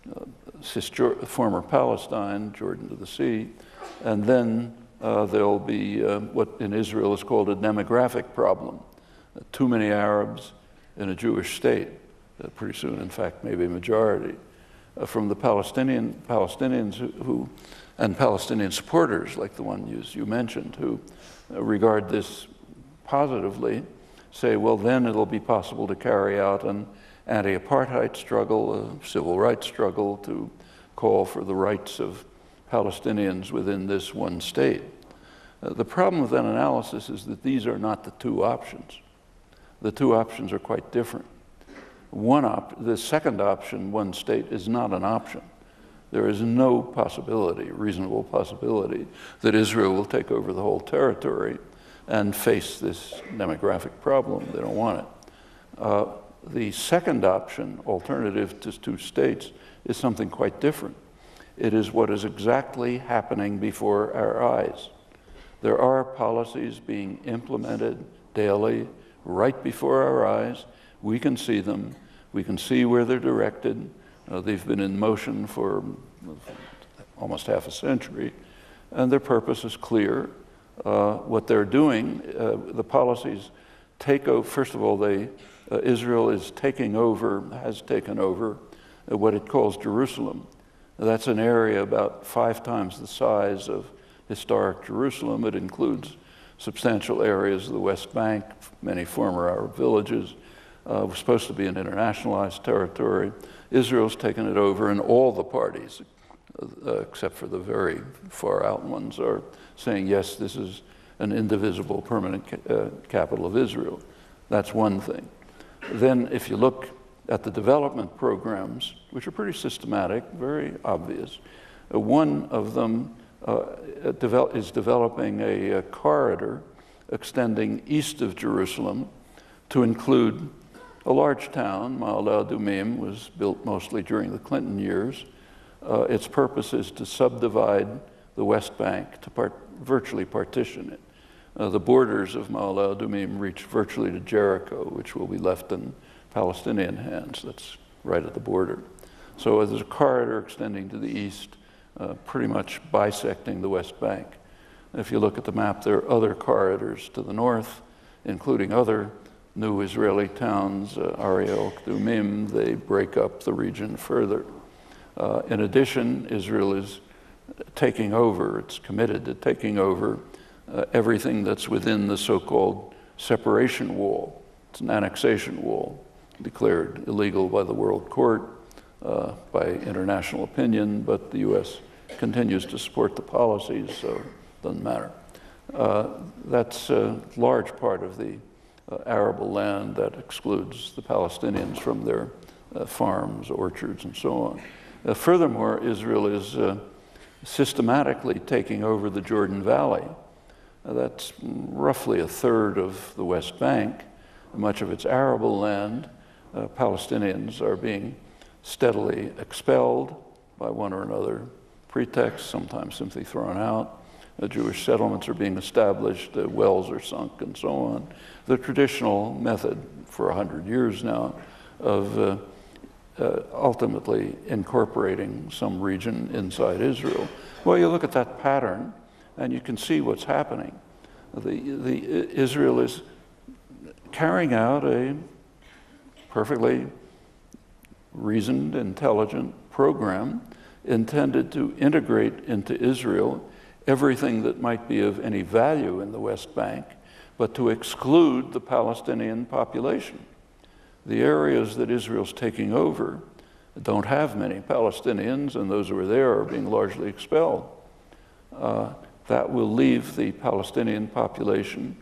former Palestine, Jordan to the sea, and then there'll be what in Israel is called a demographic problem. Too many Arabs in a Jewish state, pretty soon, in fact, maybe a majority. From the Palestinians who, and Palestinian supporters, like the one you mentioned, who regard this positively, say, well, then it'll be possible to carry out an anti-apartheid struggle, a civil rights struggle, to call for the rights of Palestinians within this 1 state. The problem with that analysis is that these are not the 2 options. The 2 options are quite different. The second option, 1 state, is not an option. There is no possibility, reasonable possibility, that Israel will take over the whole territory and face this demographic problem. They don't want it. The second option, alternative to 2 states, is something quite different. It is what is exactly happening before our eyes. There are policies being implemented daily, right before our eyes. We can see them. We can see where they're directed. They've been in motion for almost half a century, and their purpose is clear. What they're doing, the policies take over. First of all, Israel is taking over, has taken over what it calls Jerusalem. That's an area about 5 times the size of historic Jerusalem. It includes substantial areas of the West Bank, many former Arab villages. It was supposed to be an internationalized territory. Israel's taken it over, and all the parties, except for the very far out ones, are saying, yes, this is an indivisible permanent capital of Israel. That's one thing. Then if you look at the development programs, which are pretty systematic, very obvious, one of them is developing a corridor extending east of Jerusalem to include a large town. Ma'ale Adumim was built mostly during the Clinton years. Its purpose is to subdivide the West Bank, to virtually partition it. The borders of Ma'ale Adumim reach virtually to Jericho, which will be left in Palestinian hands. That's right at the border. So there's a corridor extending to the east, pretty much bisecting the West Bank. If you look at the map, there are other corridors to the north, including other new Israeli towns, Ariel, Kdumim. They break up the region further. In addition, Israel is taking over, it's committed to taking over everything that's within the so-called separation wall. It's an annexation wall, declared illegal by the World Court, by international opinion, but the U.S. continues to support the policies, so it doesn't matter. That's a large part of the arable land that excludes the Palestinians from their farms, orchards, and so on. Furthermore, Israel is systematically taking over the Jordan Valley. That's roughly a third of the West Bank. Much of its arable land, Palestinians are being steadily expelled by one or another pretext, sometimes simply thrown out. Jewish settlements are being established, wells are sunk, and so on. The traditional method for 100 years now of ultimately incorporating some region inside Israel. Well, you look at that pattern, and you can see what's happening. Israel is carrying out a perfectly reasoned, intelligent program intended to integrate into Israel everything that might be of any value in the West Bank, but to exclude the Palestinian population. The areas that Israel's taking over don't have many Palestinians, and those who are there are being largely expelled. That will leave the Palestinian population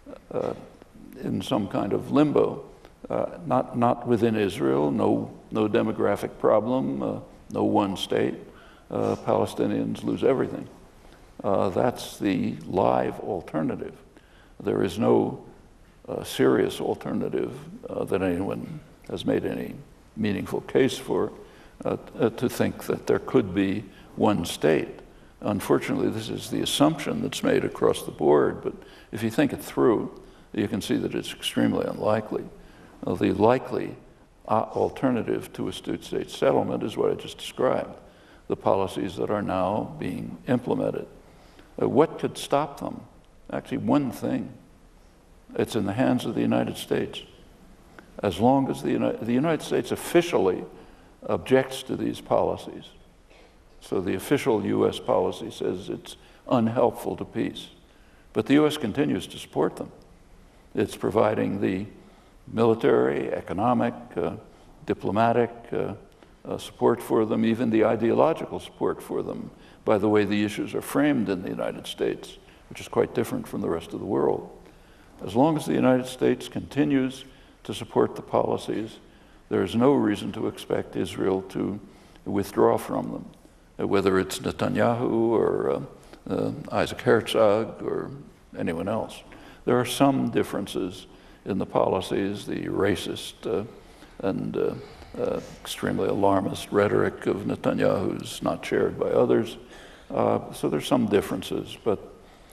in some kind of limbo, not within Israel, no demographic problem, no one state. Palestinians lose everything. That's the live alternative. There is no serious alternative that anyone has made any meaningful case for to think that there could be one state. Unfortunately, this is the assumption that's made across the board, but if you think it through, you can see that it's extremely unlikely. The likely alternative to a two-state settlement is what I just described, the policies that are now being implemented. What could stop them? Actually, one thing. It's in the hands of the United States. As long as the United States officially objects to these policies, so the official U.S. policy says it's unhelpful to peace, but the U.S. continues to support them. It's providing the military, economic, diplomatic support for them, even the ideological support for them, by the way the issues are framed in the United States, which is quite different from the rest of the world. As long as the United States continues to support the policies, there is no reason to expect Israel to withdraw from them, whether it's Netanyahu or Isaac Herzog or anyone else. There are some differences in the policies, the racist and extremely alarmist rhetoric of Netanyahu is not shared by others. So there's some differences, but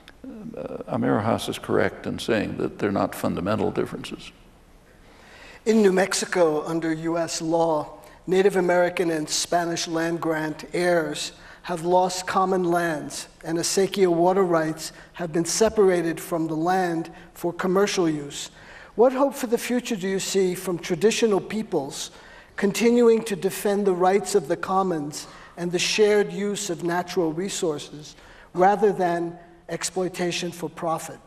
Amir Haas is correct in saying that they're not fundamental differences. In New Mexico, under U.S. law, Native American and Spanish land grant heirs have lost common lands, and acequia water rights have been separated from the land for commercial use. What hope for the future do you see from traditional peoples continuing to defend the rights of the commons and the shared use of natural resources, rather than exploitation for profit?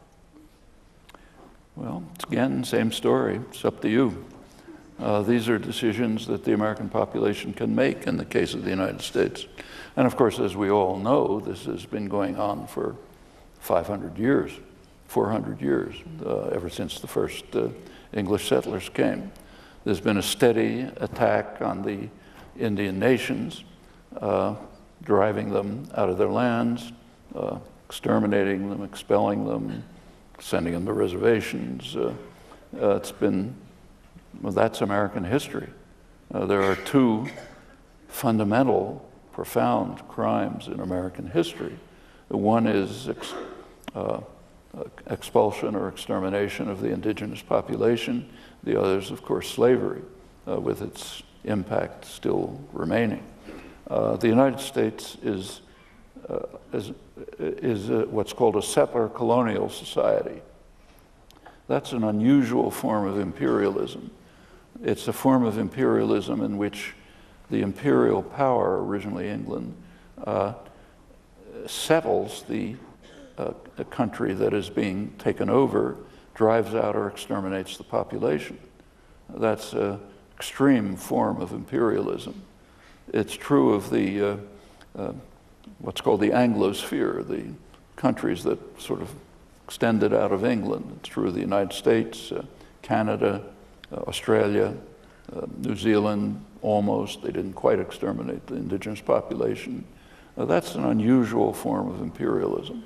Well, again, same story. It's up to you. These are decisions that the American population can make in the case of the United States. And of course, as we all know, this has been going on for 500 years, 400 years, ever since the first English settlers came. There's been a steady attack on the Indian nations, driving them out of their lands, exterminating them, expelling them, sending them to reservations. It's been, well, that's American history. There are two fundamental, profound crimes in American history. One is expulsion or extermination of the indigenous population. The other is, of course, slavery, with its impact still remaining. The United States is what's called a settler colonial society. That's an unusual form of imperialism. It's a form of imperialism in which the imperial power, originally England, settles the country that is being taken over, drives out or exterminates the population. That's an extreme form of imperialism. It's true of the what's called the Anglosphere, the countries that sort of extended out of England. It's true of the United States, Canada, Australia, New Zealand, almost. They didn't quite exterminate the indigenous population. That's an unusual form of imperialism,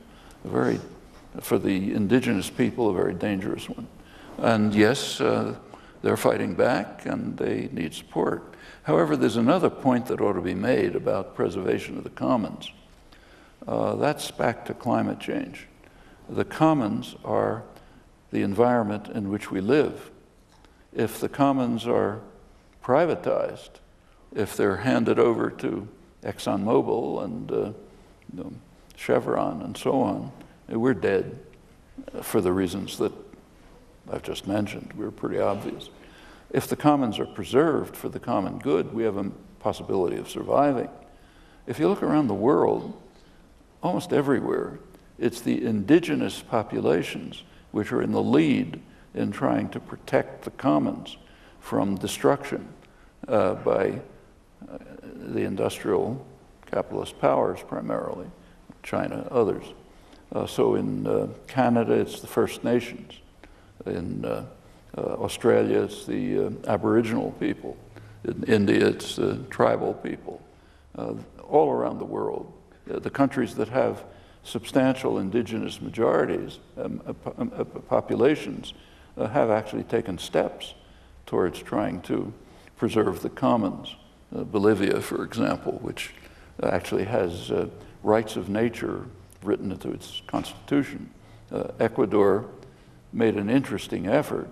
for the indigenous people, a very dangerous one. And yes, they're fighting back and they need support. However, there's another point that ought to be made about preservation of the commons. That's back to climate change. The commons are the environment in which we live. If the commons are privatized, if they're handed over to ExxonMobil and Chevron and so on, we're dead for the reasons that I've just mentioned. We're pretty obvious. If the commons are preserved for the common good, we have a possibility of surviving. If you look around the world, almost everywhere, it's the indigenous populations which are in the lead in trying to protect the commons from destruction by the industrial capitalist powers primarily, China, others. So in Canada, it's the First Nations. In Australia, it's the Aboriginal people. In India, it's the tribal people. All around the world, the countries that have substantial indigenous majorities, populations, have actually taken steps towards trying to preserve the commons. Bolivia, for example, which actually has rights of nature written into its constitution. Ecuador made an interesting effort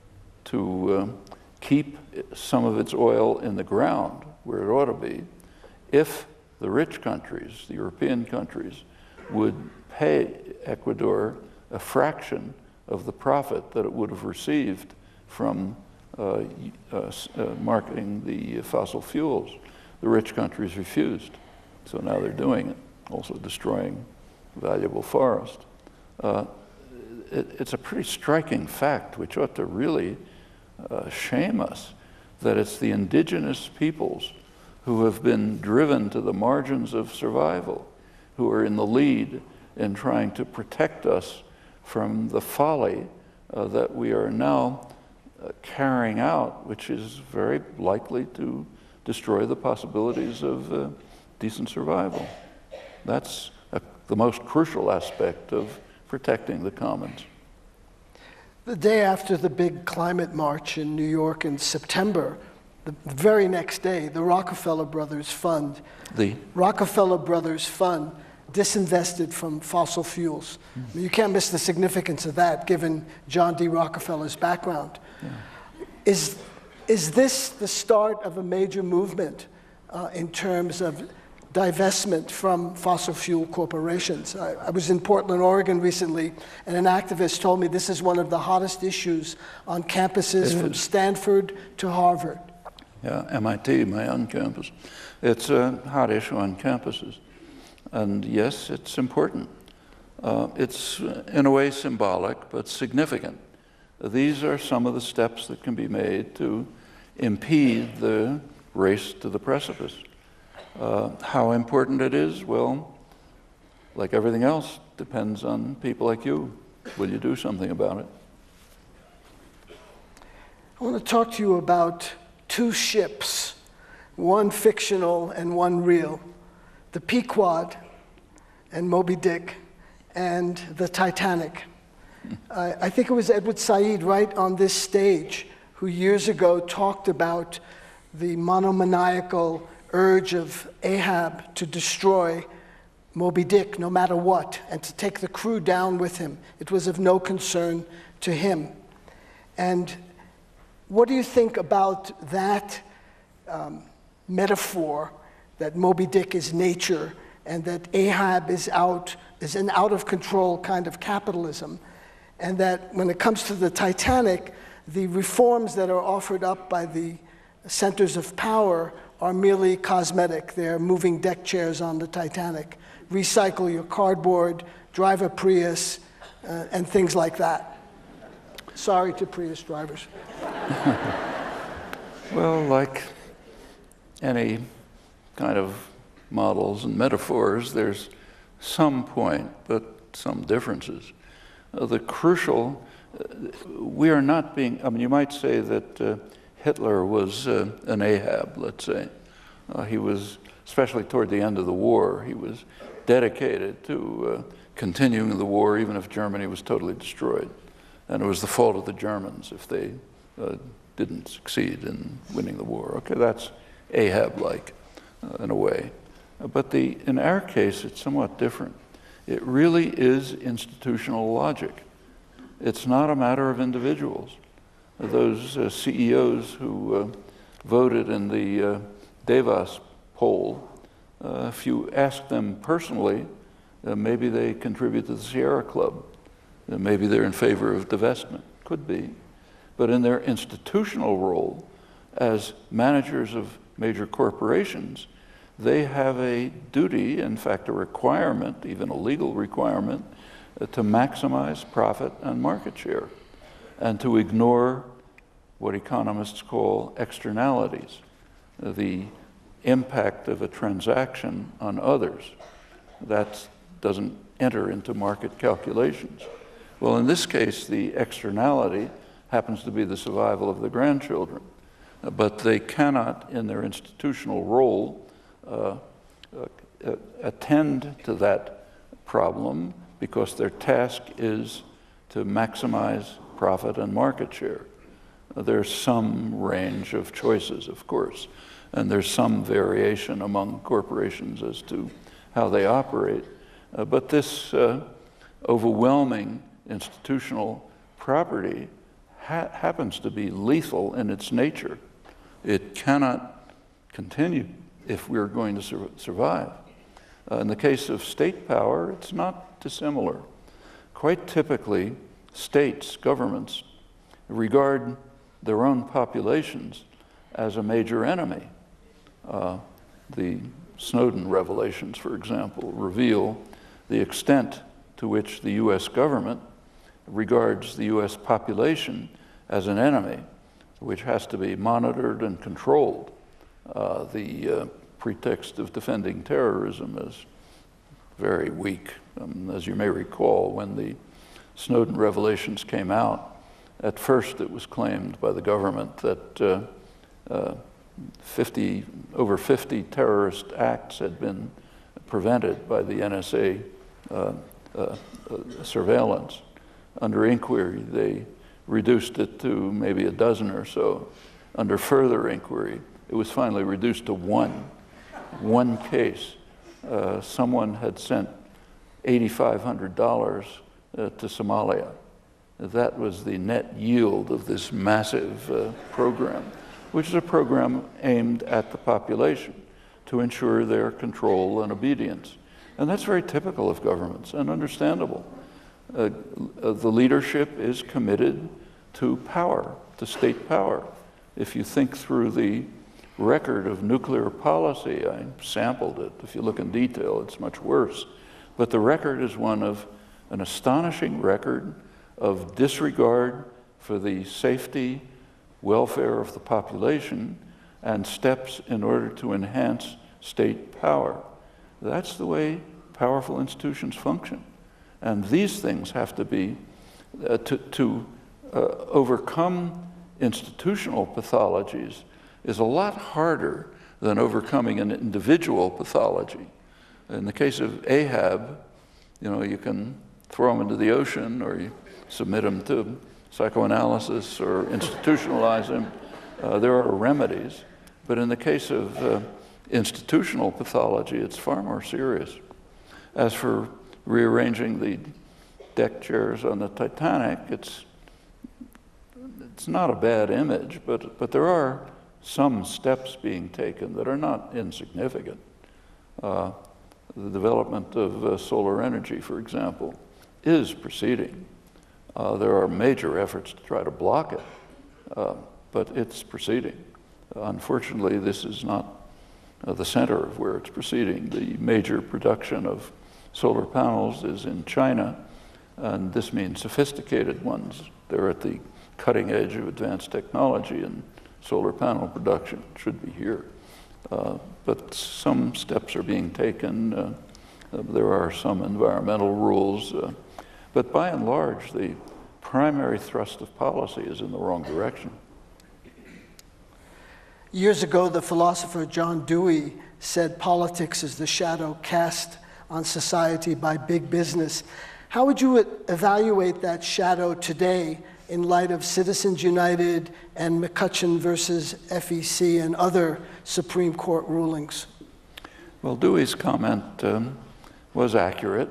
to keep some of its oil in the ground where it ought to be if the rich countries, the European countries, would pay Ecuador a fraction of the profit that it would have received from marketing the fossil fuels. The rich countries refused, so now they're doing it, also destroying valuable forest. It's a pretty striking fact, which ought to really shame us, that it's the indigenous peoples who have been driven to the margins of survival, who are in the lead in trying to protect us from the folly that we are now carrying out, which is very likely to destroy the possibilities of decent survival. That's the most crucial aspect of protecting the commons. The day after the big climate march in New York in September, the very next day, the Rockefeller Brothers Fund, disinvested from fossil fuels. I mean, you can't miss the significance of that, given John D. Rockefeller's background. Yeah. Is this the start of a major movement in terms of divestment from fossil fuel corporations? I was in Portland, Oregon recently, and an activist told me this is one of the hottest issues on campuses from Stanford to Harvard. Yeah, MIT, my own campus. It's a hot issue on campuses. And yes, it's important. It's in a way symbolic, but significant. These are some of the steps that can be made to impede the race to the precipice. How important it is, well, like everything else, depends on people like you. Will you do something about it? I want to talk to you about two ships, one fictional and one real, the Pequod and Moby Dick and the Titanic. I think it was Edward Said right on this stage who years ago talked about the monomaniacal urge of Ahab to destroy Moby Dick no matter what and to take the crew down with him. It was of no concern to him. And what do you think about that metaphor, that Moby Dick is nature and that Ahab is an out-of-control kind of capitalism, and that when it comes to the Titanic, the reforms that are offered up by the centers of power are merely cosmetic. They're moving deck chairs on the Titanic. Recycle your cardboard, drive a Prius, and things like that. Sorry to Prius drivers. Well, like any kind of models and metaphors, there's some point, but some differences. The crucial, we are not being, I mean, you might say that Hitler was an Ahab, let's say. He was, especially toward the end of the war, he was dedicated to continuing the war even if Germany was totally destroyed. And it was the fault of the Germans if they didn't succeed in winning the war. Okay, that's Ahab-like in a way. But in our case, it's somewhat different. It really is institutional logic. It's not a matter of individuals. Those CEOs who voted in the Davos poll, if you ask them personally, maybe they contribute to the Sierra Club. Maybe they're in favor of divestment. Could be. But in their institutional role as managers of major corporations, they have a duty, in fact a requirement, even a legal requirement, to maximize profit and market share and to ignore what economists call externalities, the impact of a transaction on others. That doesn't enter into market calculations. Well, in this case, the externality happens to be the survival of the grandchildren, but they cannot, in their institutional role, attend to that problem because their task is to maximize profit and market share. There's some range of choices, of course, and there's some variation among corporations as to how they operate. But this overwhelming institutional property happens to be lethal in its nature. It cannot continue if we're going to survive. In the case of state power, it's not dissimilar. Quite typically, states, governments, regard their own populations as a major enemy. The Snowden revelations, for example, reveal the extent to which the US government regards the US population as an enemy, which has to be monitored and controlled. The pretext of defending terrorism is very weak. As you may recall, when the Snowden revelations came out, at first it was claimed by the government that over 50 terrorist acts had been prevented by the NSA surveillance. Under inquiry, they reduced it to maybe a dozen or so. Under further inquiry, it was finally reduced to one case. Someone had sent $8,500 to Somalia. That was the net yield of this massive program, which is a program aimed at the population to ensure their control and obedience. And that's very typical of governments and understandable. The leadership is committed to power, to state power. If you think through the record of nuclear policy. I sampled it. If you look in detail, it's much worse. But the record is one of an astonishing record of disregard for the safety, welfare of the population, and steps in order to enhance state power. That's the way powerful institutions function. And these things have to be, to overcome institutional pathologies is a lot harder than overcoming an individual pathology. In the case of Ahab, you can throw him into the ocean, or you submit him to psychoanalysis or institutionalize him. There are remedies. But in the case of institutional pathology, it's far more serious. As for rearranging the deck chairs on the Titanic, it's not a bad image, but there are some steps being taken that are not insignificant. The development of solar energy, for example, is proceeding. There are major efforts to try to block it, but it's proceeding. Unfortunately, this is not the center of where it's proceeding. The major production of solar panels is in China, and this means sophisticated ones. They're at the cutting edge of advanced technology, and solar panel production should be here. But some steps are being taken. There are some environmental rules. But by and large, the primary thrust of policy is in the wrong direction. Years ago, the philosopher John Dewey said politics is the shadow cast on society by big business. How would you evaluate that shadow today in light of Citizens United and McCutcheon versus FEC and other Supreme Court rulings? Well, Dewey's comment was accurate.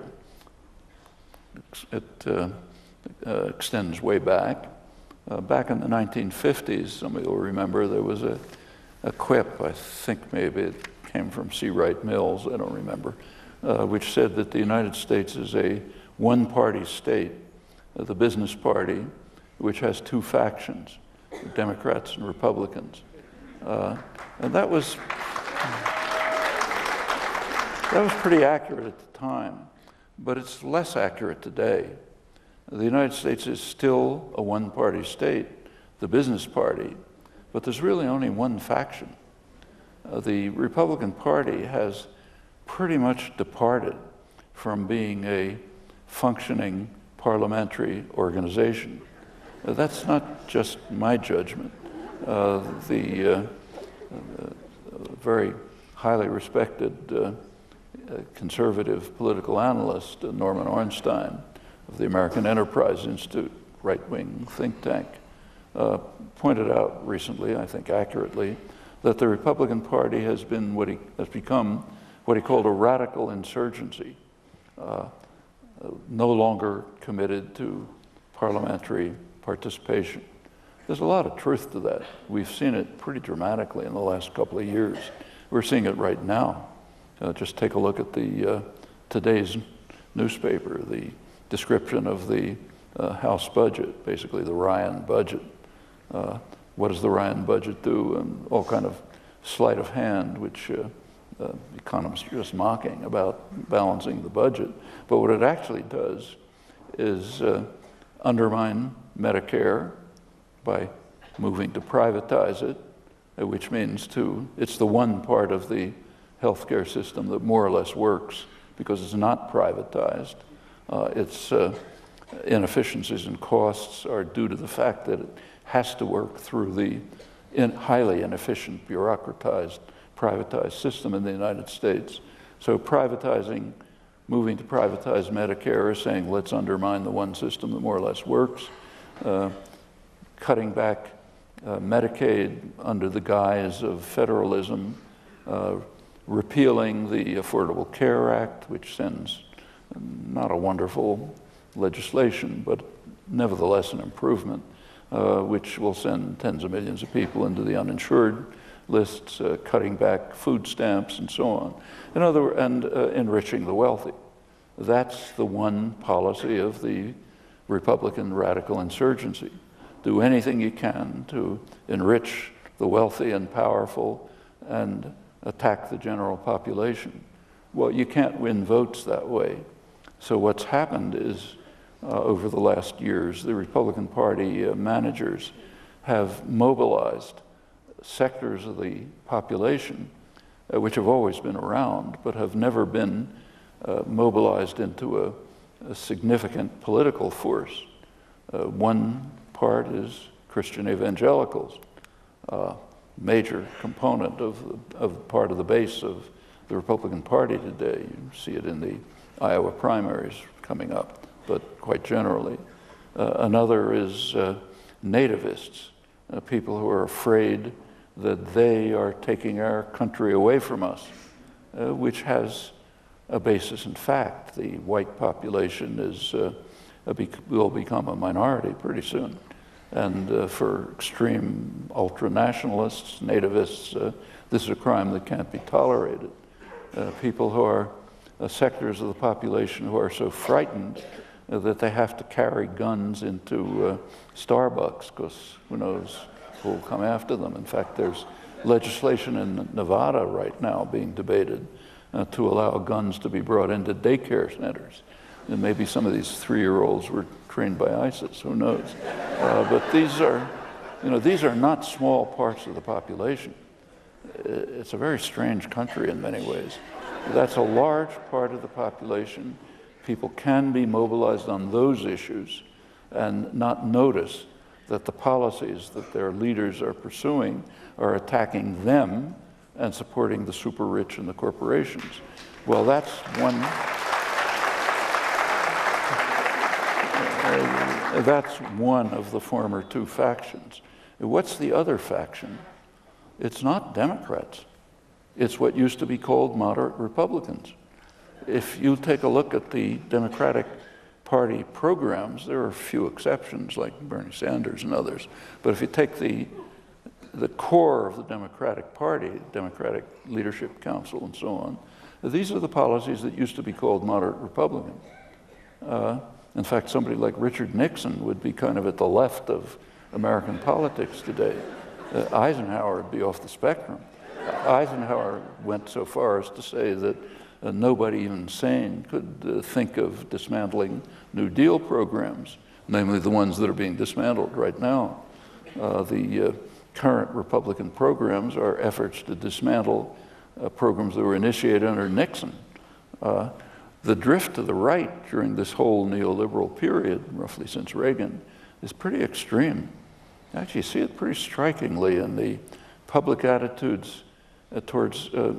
It extends way back. Back in the 1950s, some of you will remember, there was a quip, I think maybe it came from C. Wright Mills, I don't remember, which said that the United States is a one-party state, the business party, which has two factions, Democrats and Republicans. And that was pretty accurate at the time, but it's less accurate today. The United States is still a one-party state, the business party, but there's really only one faction. The Republican Party has pretty much departed from being a functioning parliamentary organization. That's not just my judgment. The very highly respected conservative political analyst, Norman Ornstein of the American Enterprise Institute, right-wing think tank, pointed out recently, I think accurately, that the Republican Party has become what he called a radical insurgency, no longer committed to parliamentary participation. There's a lot of truth to that. We've seen it pretty dramatically in the last couple of years. We're seeing it right now. Just take a look at the today's newspaper, the description of the House budget, basically the Ryan budget. What does the Ryan budget do? And all kind of sleight of hand, which economists are just mocking about balancing the budget. But what it actually does is undermine Medicare by moving to privatize it, which means it's the one part of the healthcare system that more or less works because it's not privatized. Its inefficiencies and costs are due to the fact that it has to work through the highly inefficient, bureaucratized, privatized system in the United States. So moving to privatize Medicare is saying, let's undermine the one system that more or less works. Cutting back Medicaid under the guise of federalism, repealing the Affordable Care Act, which sends not a wonderful legislation, but nevertheless an improvement, which will send tens of millions of people into the uninsured lists, cutting back food stamps and so on. And enriching the wealthy. That's the one policy of the Republican radical insurgency. Do anything you can to enrich the wealthy and powerful and attack the general population. Well, you can't win votes that way. So what's happened is, over the last years, the Republican Party managers have mobilized sectors of the population, which have always been around, but have never been mobilized into a significant political force. One part is Christian evangelicals, major component of part of the base of the Republican Party today. You see it in the Iowa primaries coming up, but quite generally. Another is nativists, people who are afraid that they are taking our country away from us, which has a basis in fact. The white population will become a minority pretty soon. And for extreme ultra-nationalists, nativists, this is a crime that can't be tolerated. People who are sectors of the population who are so frightened that they have to carry guns into Starbucks, because who knows who will come after them. In fact, there's legislation in Nevada right now being debated to allow guns to be brought into daycare centers. And maybe some of these 3-year-olds were trained by ISIS, who knows? But these are not small parts of the population. It's a very strange country in many ways. That's a large part of the population. People can be mobilized on those issues and not notice that the policies that their leaders are pursuing are attacking them and supporting the super rich and the corporations. Well, that's one of the former two factions. What's the other faction? It's not Democrats. It's what used to be called moderate Republicans. If you take a look at the Democratic Party programs, there are a few exceptions like Bernie Sanders and others, but if you take the core of the Democratic Party, Democratic Leadership Council and so on, these are the policies that used to be called moderate Republican. In fact, somebody like Richard Nixon would be kind of at the left of American politics today. Eisenhower would be off the spectrum. Eisenhower went so far as to say that nobody even sane could think of dismantling New Deal programs, namely the ones that are being dismantled right now. The current Republican programs are efforts to dismantle programs that were initiated under Nixon. The drift to the right during this whole neoliberal period, roughly since Reagan, is pretty extreme. You actually see it pretty strikingly in the public attitudes towards the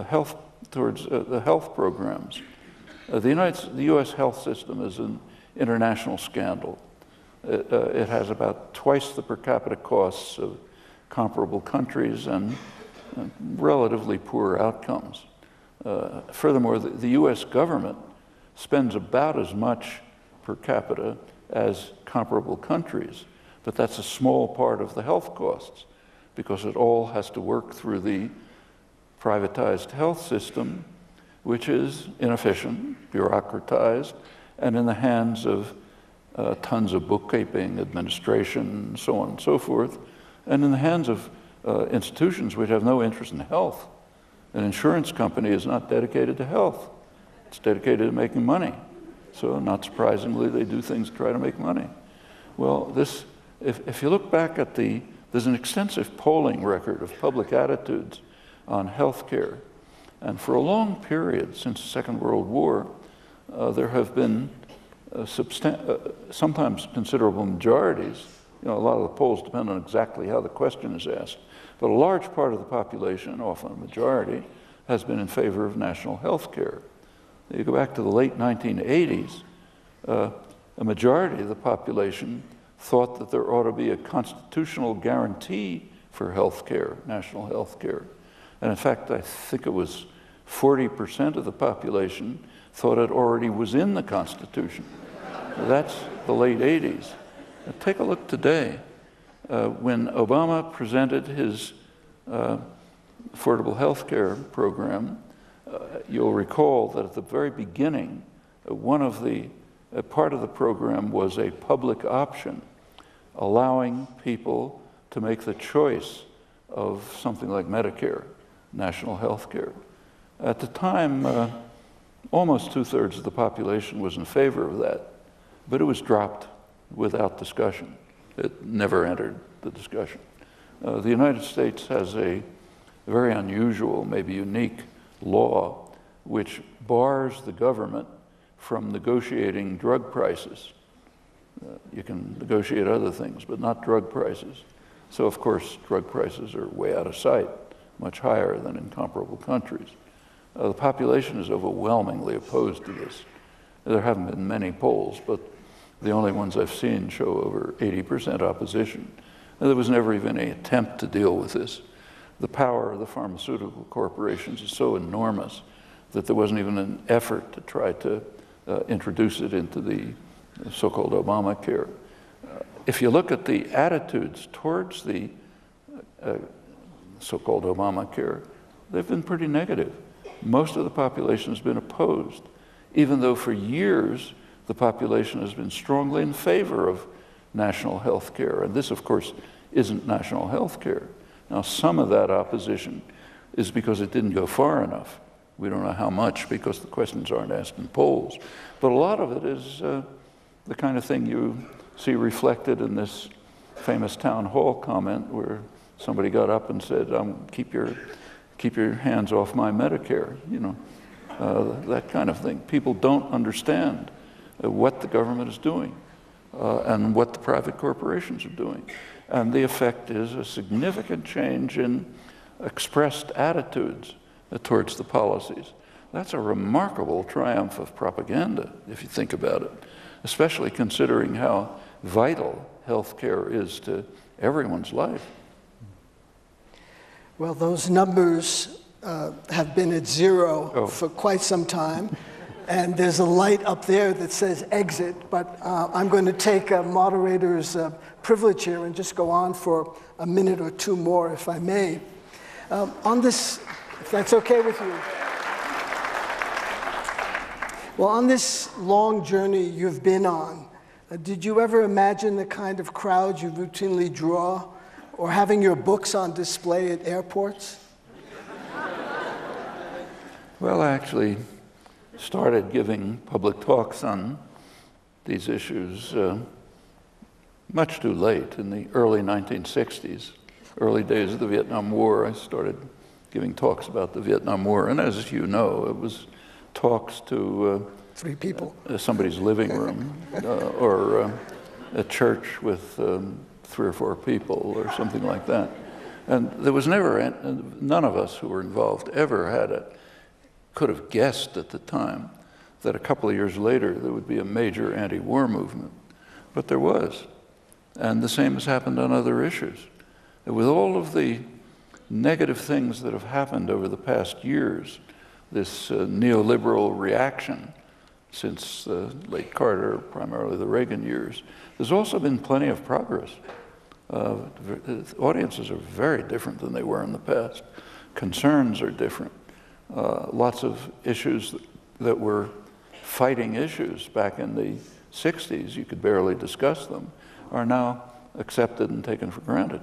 health programs. The U.S. health system is an international scandal. It has about twice the per capita costs of comparable countries and relatively poor outcomes. Furthermore, the U.S. government spends about as much per capita as comparable countries, but that's a small part of the health costs because it all has to work through the privatized health system, which is inefficient, bureaucratized, and in the hands of tons of bookkeeping, administration, so on and so forth, and in the hands of institutions which have no interest in health. An insurance company is not dedicated to health. It's dedicated to making money. So not surprisingly, they do things to try to make money. Well, if you look back at there's an extensive polling record of public attitudes on health care. And for a long period, since the Second World War, there have been sometimes considerable majorities. A lot of the polls depend on exactly how the question is asked. But a large part of the population, often a majority, has been in favor of national health care. You go back to the late 1980s, a majority of the population thought that there ought to be a constitutional guarantee for health care, national health care. And in fact, I think it was 40% of the population thought it already was in the Constitution. That's the late 80s. Now, take a look today. When Obama presented his affordable health care program, you'll recall that at the very beginning, part of the program was a public option, allowing people to make the choice of something like Medicare. national health care. At the time, almost 2/3 of the population was in favor of that, but it was dropped without discussion. It never entered the discussion. The United States has a very unusual, maybe unique law which bars the government from negotiating drug prices. You can negotiate other things, but not drug prices. So, of course, drug prices are way out of sight, much higher than in comparable countries. The population is overwhelmingly opposed to this. There haven't been many polls, but the only ones I've seen show over 80% opposition. And there was never even any attempt to deal with this. The power of the pharmaceutical corporations is so enormous that there wasn't even an effort to try to introduce it into the so-called Obamacare. If you look at the attitudes towards the so-called Obamacare, they've been pretty negative. Most of the population has been opposed, even though for years the population has been strongly in favor of national health care. And this, of course, isn't national health care. Now, some of that opposition is because it didn't go far enough. We don't know how much because the questions aren't asked in polls. But a lot of it is the kind of thing you see reflected in this famous town hall comment where somebody got up and said, keep your hands off my Medicare, you know, that kind of thing. People don't understand what the government is doing and what the private corporations are doing. And the effect is a significant change in expressed attitudes towards the policies. That's a remarkable triumph of propaganda, if you think about it, especially considering how vital healthcare is to everyone's life. Well, those numbers have been at zero for quite some time. And there's a light up there that says exit, but I'm going to take a moderator's privilege here and just go on for a minute or two more, if I may. On this, if that's okay with you. Well, on this long journey you've been on, did you ever imagine the kind of crowd you routinely draw, or having your books on display at airports? Well, I actually started giving public talks on these issues much too late, in the early 1960s, early days of the Vietnam War. I started giving talks about the Vietnam War, and as you know, it was talks to 3 people, somebody's living room, or a church with 3 or 4 people, or something like that. And there was never, none of us who were involved ever could have guessed at the time that a couple of years later there would be a major anti-war movement. But there was. And the same has happened on other issues. And with all of the negative things that have happened over the past years, this neoliberal reaction since late Carter, primarily the Reagan years, there's also been plenty of progress. Audiences are very different than they were in the past. Concerns are different. Lots of issues that were fighting issues back in the 60s, you could barely discuss them, are now accepted and taken for granted.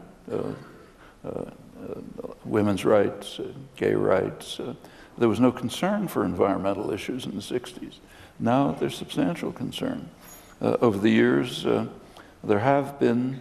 Women's rights, gay rights. There was no concern for environmental issues in the 60s. Now there's substantial concern. Over the years, there have been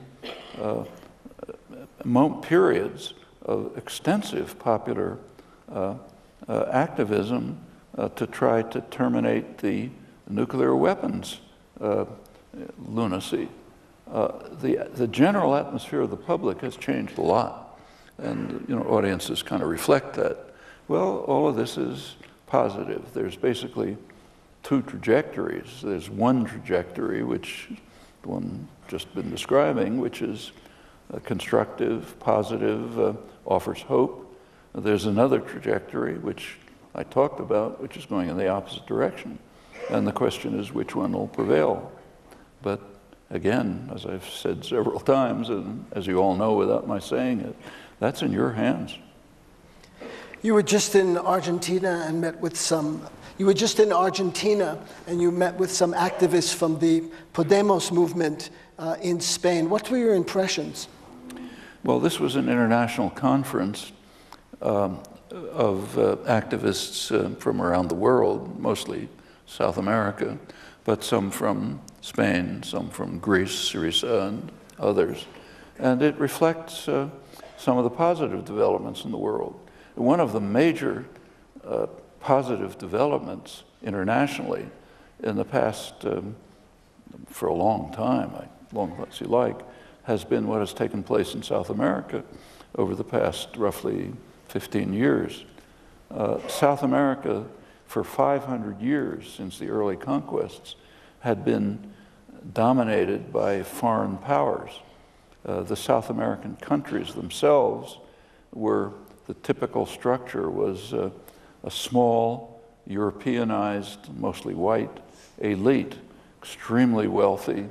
periods of extensive popular activism to try to terminate the nuclear weapons lunacy. The general atmosphere of the public has changed a lot, and audiences kind of reflect that. Well, all of this is positive. There's basically 2 trajectories. There's one trajectory, which the one just been describing, which is constructive, positive, offers hope. There's another trajectory, which I talked about, which is going in the opposite direction. And the question is which one will prevail. But again, as I've said several times, and as you all know without my saying it, that's in your hands. You were just in Argentina and met with some, you met with some activists from the Podemos movement in Spain. What were your impressions? Well, this was an international conference activists from around the world, mostly South America, but some from Spain, some from Greece, Syriza, and others. And it reflects some of the positive developments in the world. One of the major positive developments internationally in the past, for a long time, long as you like, has been what has taken place in South America over the past roughly 15 years. South America, for 500 years since the early conquests, had been dominated by foreign powers. The South American countries themselves were, the typical structure was a small, Europeanized, mostly white elite, extremely wealthy,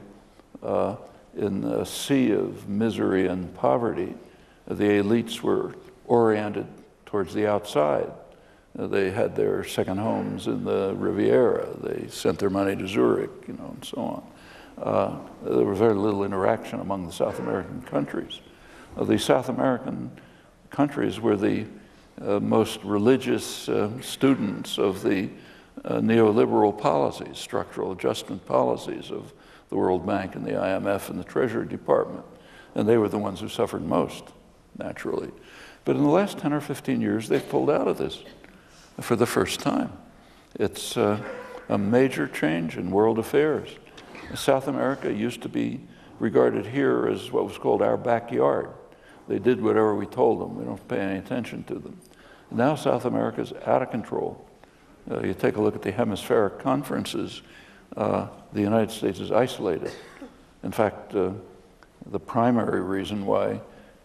in a sea of misery and poverty. The elites were oriented towards the outside. They had their second homes in the Riviera. They sent their money to Zurich, and so on. There was very little interaction among the South American countries. The South American countries were the most religious students of the neoliberal policies, structural adjustment policies of the World Bank and the IMF and the Treasury Department. And they were the ones who suffered most, naturally. But in the last 10 or 15 years, they've pulled out of this for the first time. It's a major change in world affairs. South America used to be regarded here as what was called our backyard. They did whatever we told them. We don't pay any attention to them. Now South America is out of control. You take a look at the hemispheric conferences, the United States is isolated. In fact, the primary reason why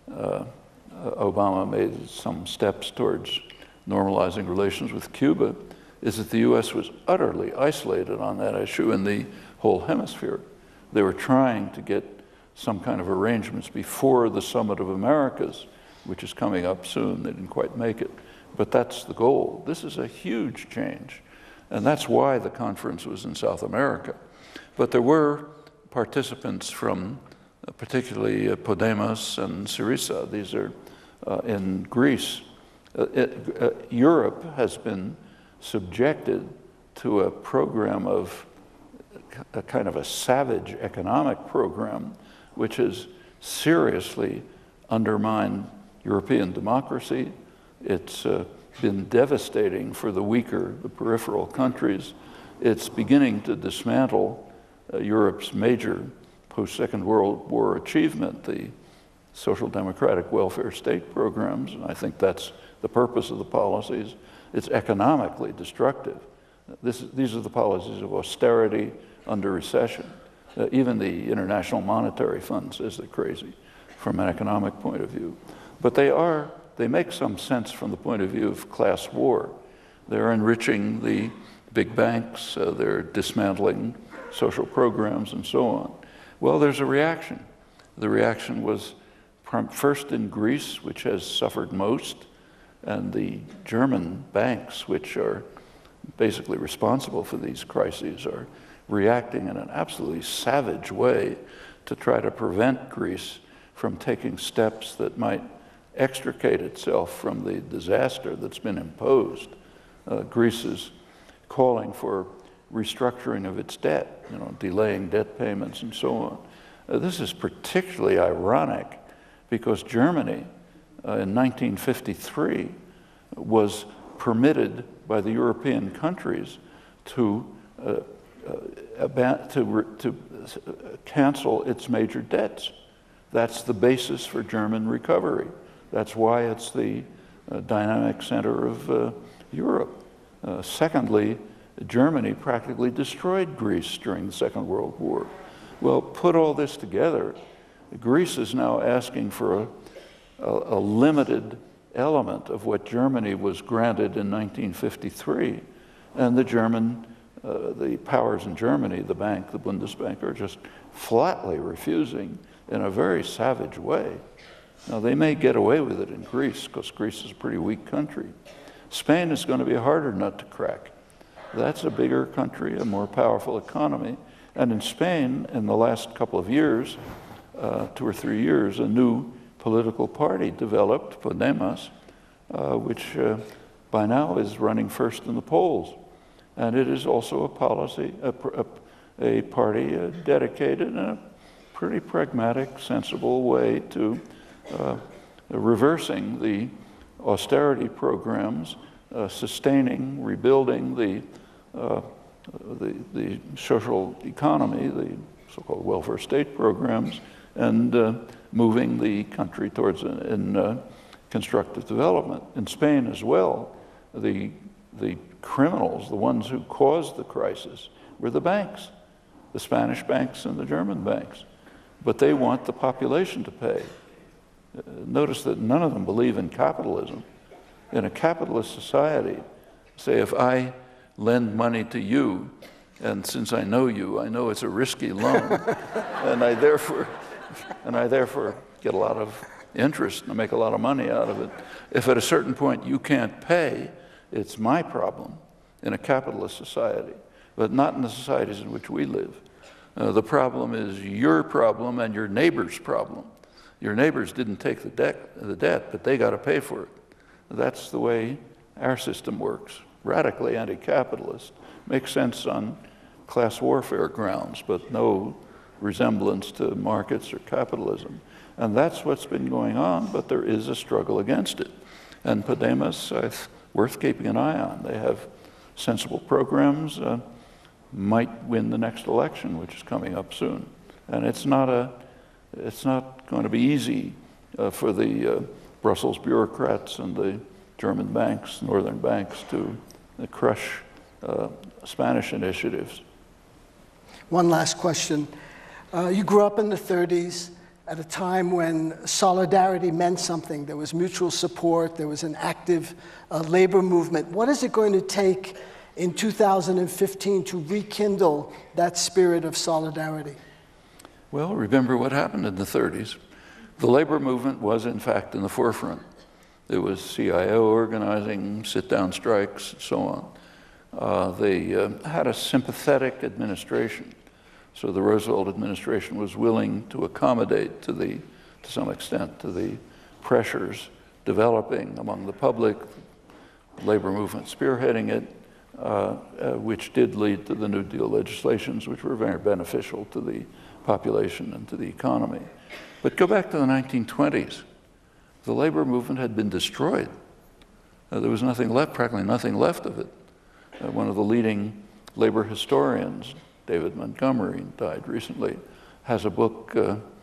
Obama made some steps towards normalizing relations with Cuba is that the U.S. was utterly isolated on that issue in the whole hemisphere. They were trying to get some kind of arrangements before the Summit of Americas, which is coming up soon. They didn't quite make it, but that's the goal. This is a huge change, and that's why the conference was in South America. But there were participants from particularly Podemos and Syriza. These are in Greece. Europe has been subjected to a program of a kind of a savage economic program which has seriously undermined European democracy. It's been devastating for the weaker, the peripheral countries. It's beginning to dismantle Europe's major post-Second World War achievement, the social democratic welfare state programs, and I think that's the purpose of the policies. It's economically destructive. These are the policies of austerity under recession. Even the International Monetary Fund says they're crazy from an economic point of view. But they make some sense from the point of view of class war. They're enriching the big banks, they're dismantling social programs and so on. Well, there's a reaction. The reaction was first in Greece, which has suffered most, and the German banks, which are basically responsible for these crises, are reacting in an absolutely savage way to try to prevent Greece from taking steps that might extricate itself from the disaster that's been imposed. Greece is calling for restructuring of its debt, delaying debt payments and so on. This is particularly ironic because Germany in 1953 was permitted by the European countries to cancel its major debts. That's the basis for German recovery. That's why it's the dynamic center of Europe. Secondly, Germany practically destroyed Greece during the Second World War. Well, put all this together, Greece is now asking for a limited element of what Germany was granted in 1953. And the powers in Germany, the bank, the Bundesbank, are just flatly refusing in a very savage way. Now, they may get away with it in Greece because Greece is a pretty weak country. Spain is going to be a harder nut to crack. That's a bigger country, a more powerful economy. And in Spain, in the last couple of years, 2 or 3 years, a new political party developed, Podemos, which by now is running first in the polls. And it is also a policy, a party dedicated in a pretty pragmatic, sensible way to reversing the austerity programs, sustaining, rebuilding the social economy, the so-called welfare state programs, and moving the country towards constructive development. In Spain as well, the criminals, the ones who caused the crisis, were the banks, the Spanish banks and the German banks. But they want the population to pay. Notice that none of them believe in capitalism. In a capitalist society, say if I lend money to you, and since I know you, I know it's a risky loan, and I therefore get a lot of interest and make a lot of money out of it. If at a certain point you can't pay, it's my problem in a capitalist society, but not in the societies in which we live. The problem is your problem and your neighbor's problem. Your neighbors didn't take the debt, but they got to pay for it. That's the way our system works. Radically anti-capitalist. Makes sense on class warfare grounds, but no resemblance to markets or capitalism. And that's what's been going on, but there is a struggle against it. And Podemos, it's worth keeping an eye on. They have sensible programs, might win the next election, which is coming up soon. And it's not going to be easy for the Brussels bureaucrats and the German banks, northern banks, to crush Spanish initiatives. One last question. You grew up in the 30s at a time when solidarity meant something. There was mutual support. There was an active labor movement. What is it going to take in 2015 to rekindle that spirit of solidarity? Well, remember what happened in the 30s. The labor movement was, in fact, in the forefront. There was CIO organizing, sit-down strikes, and so on. They had a sympathetic administration. So the Roosevelt administration was willing to accommodate to some extent, to the pressures developing among the public, the labor movement spearheading it, which did lead to the New Deal legislations, which were very beneficial to the population and to the economy. But go back to the 1920s. The labor movement had been destroyed. There was nothing left, practically nothing left of it. One of the leading labor historians, David Montgomery, died recently, has a book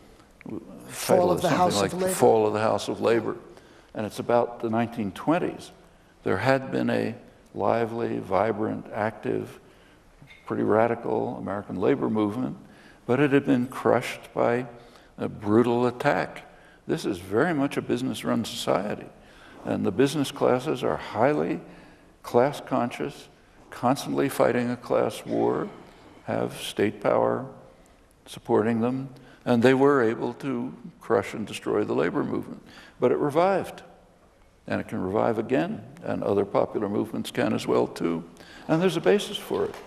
titled something like The Fall of the House of Labor. And it's about the 1920s. There had been a lively, vibrant, active, pretty radical American labor movement, but it had been crushed by a brutal attack. This is very much a business-run society. And the business classes are highly class-conscious, constantly fighting a class war, have state power supporting them, and they were able to crush and destroy the labor movement. But it revived, and it can revive again, and other popular movements can as well too. And there's a basis for it.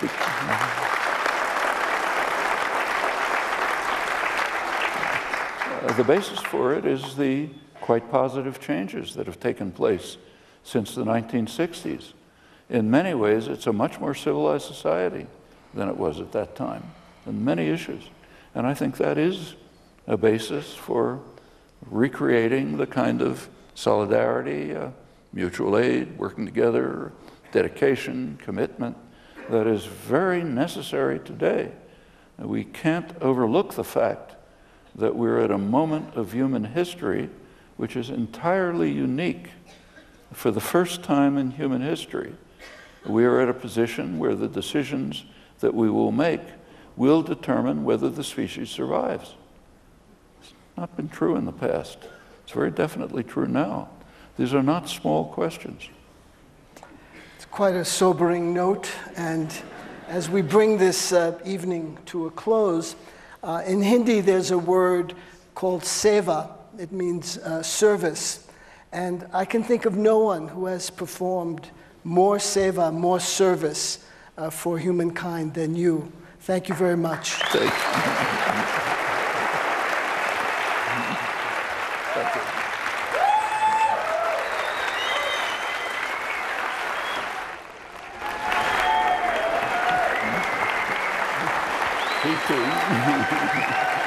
The basis for it is the quite positive changes that have taken place since the 1960s. In many ways, it's a much more civilized society than it was at that time, on many issues. And I think that is a basis for recreating the kind of solidarity, mutual aid, working together, dedication, commitment that is very necessary today. And we can't overlook the fact that we're at a moment of human history which is entirely unique. For the first time in human history, we are at a position where the decisions that we will make will determine whether the species survives. It's not been true in the past. It's very definitely true now. These are not small questions. It's quite a sobering note, and as we bring this evening to a close, in Hindi there's a word called seva. It means service. And I can think of no one who has performed more seva, more service for humankind than you. Thank you very much. Thank you. Thank you. He too.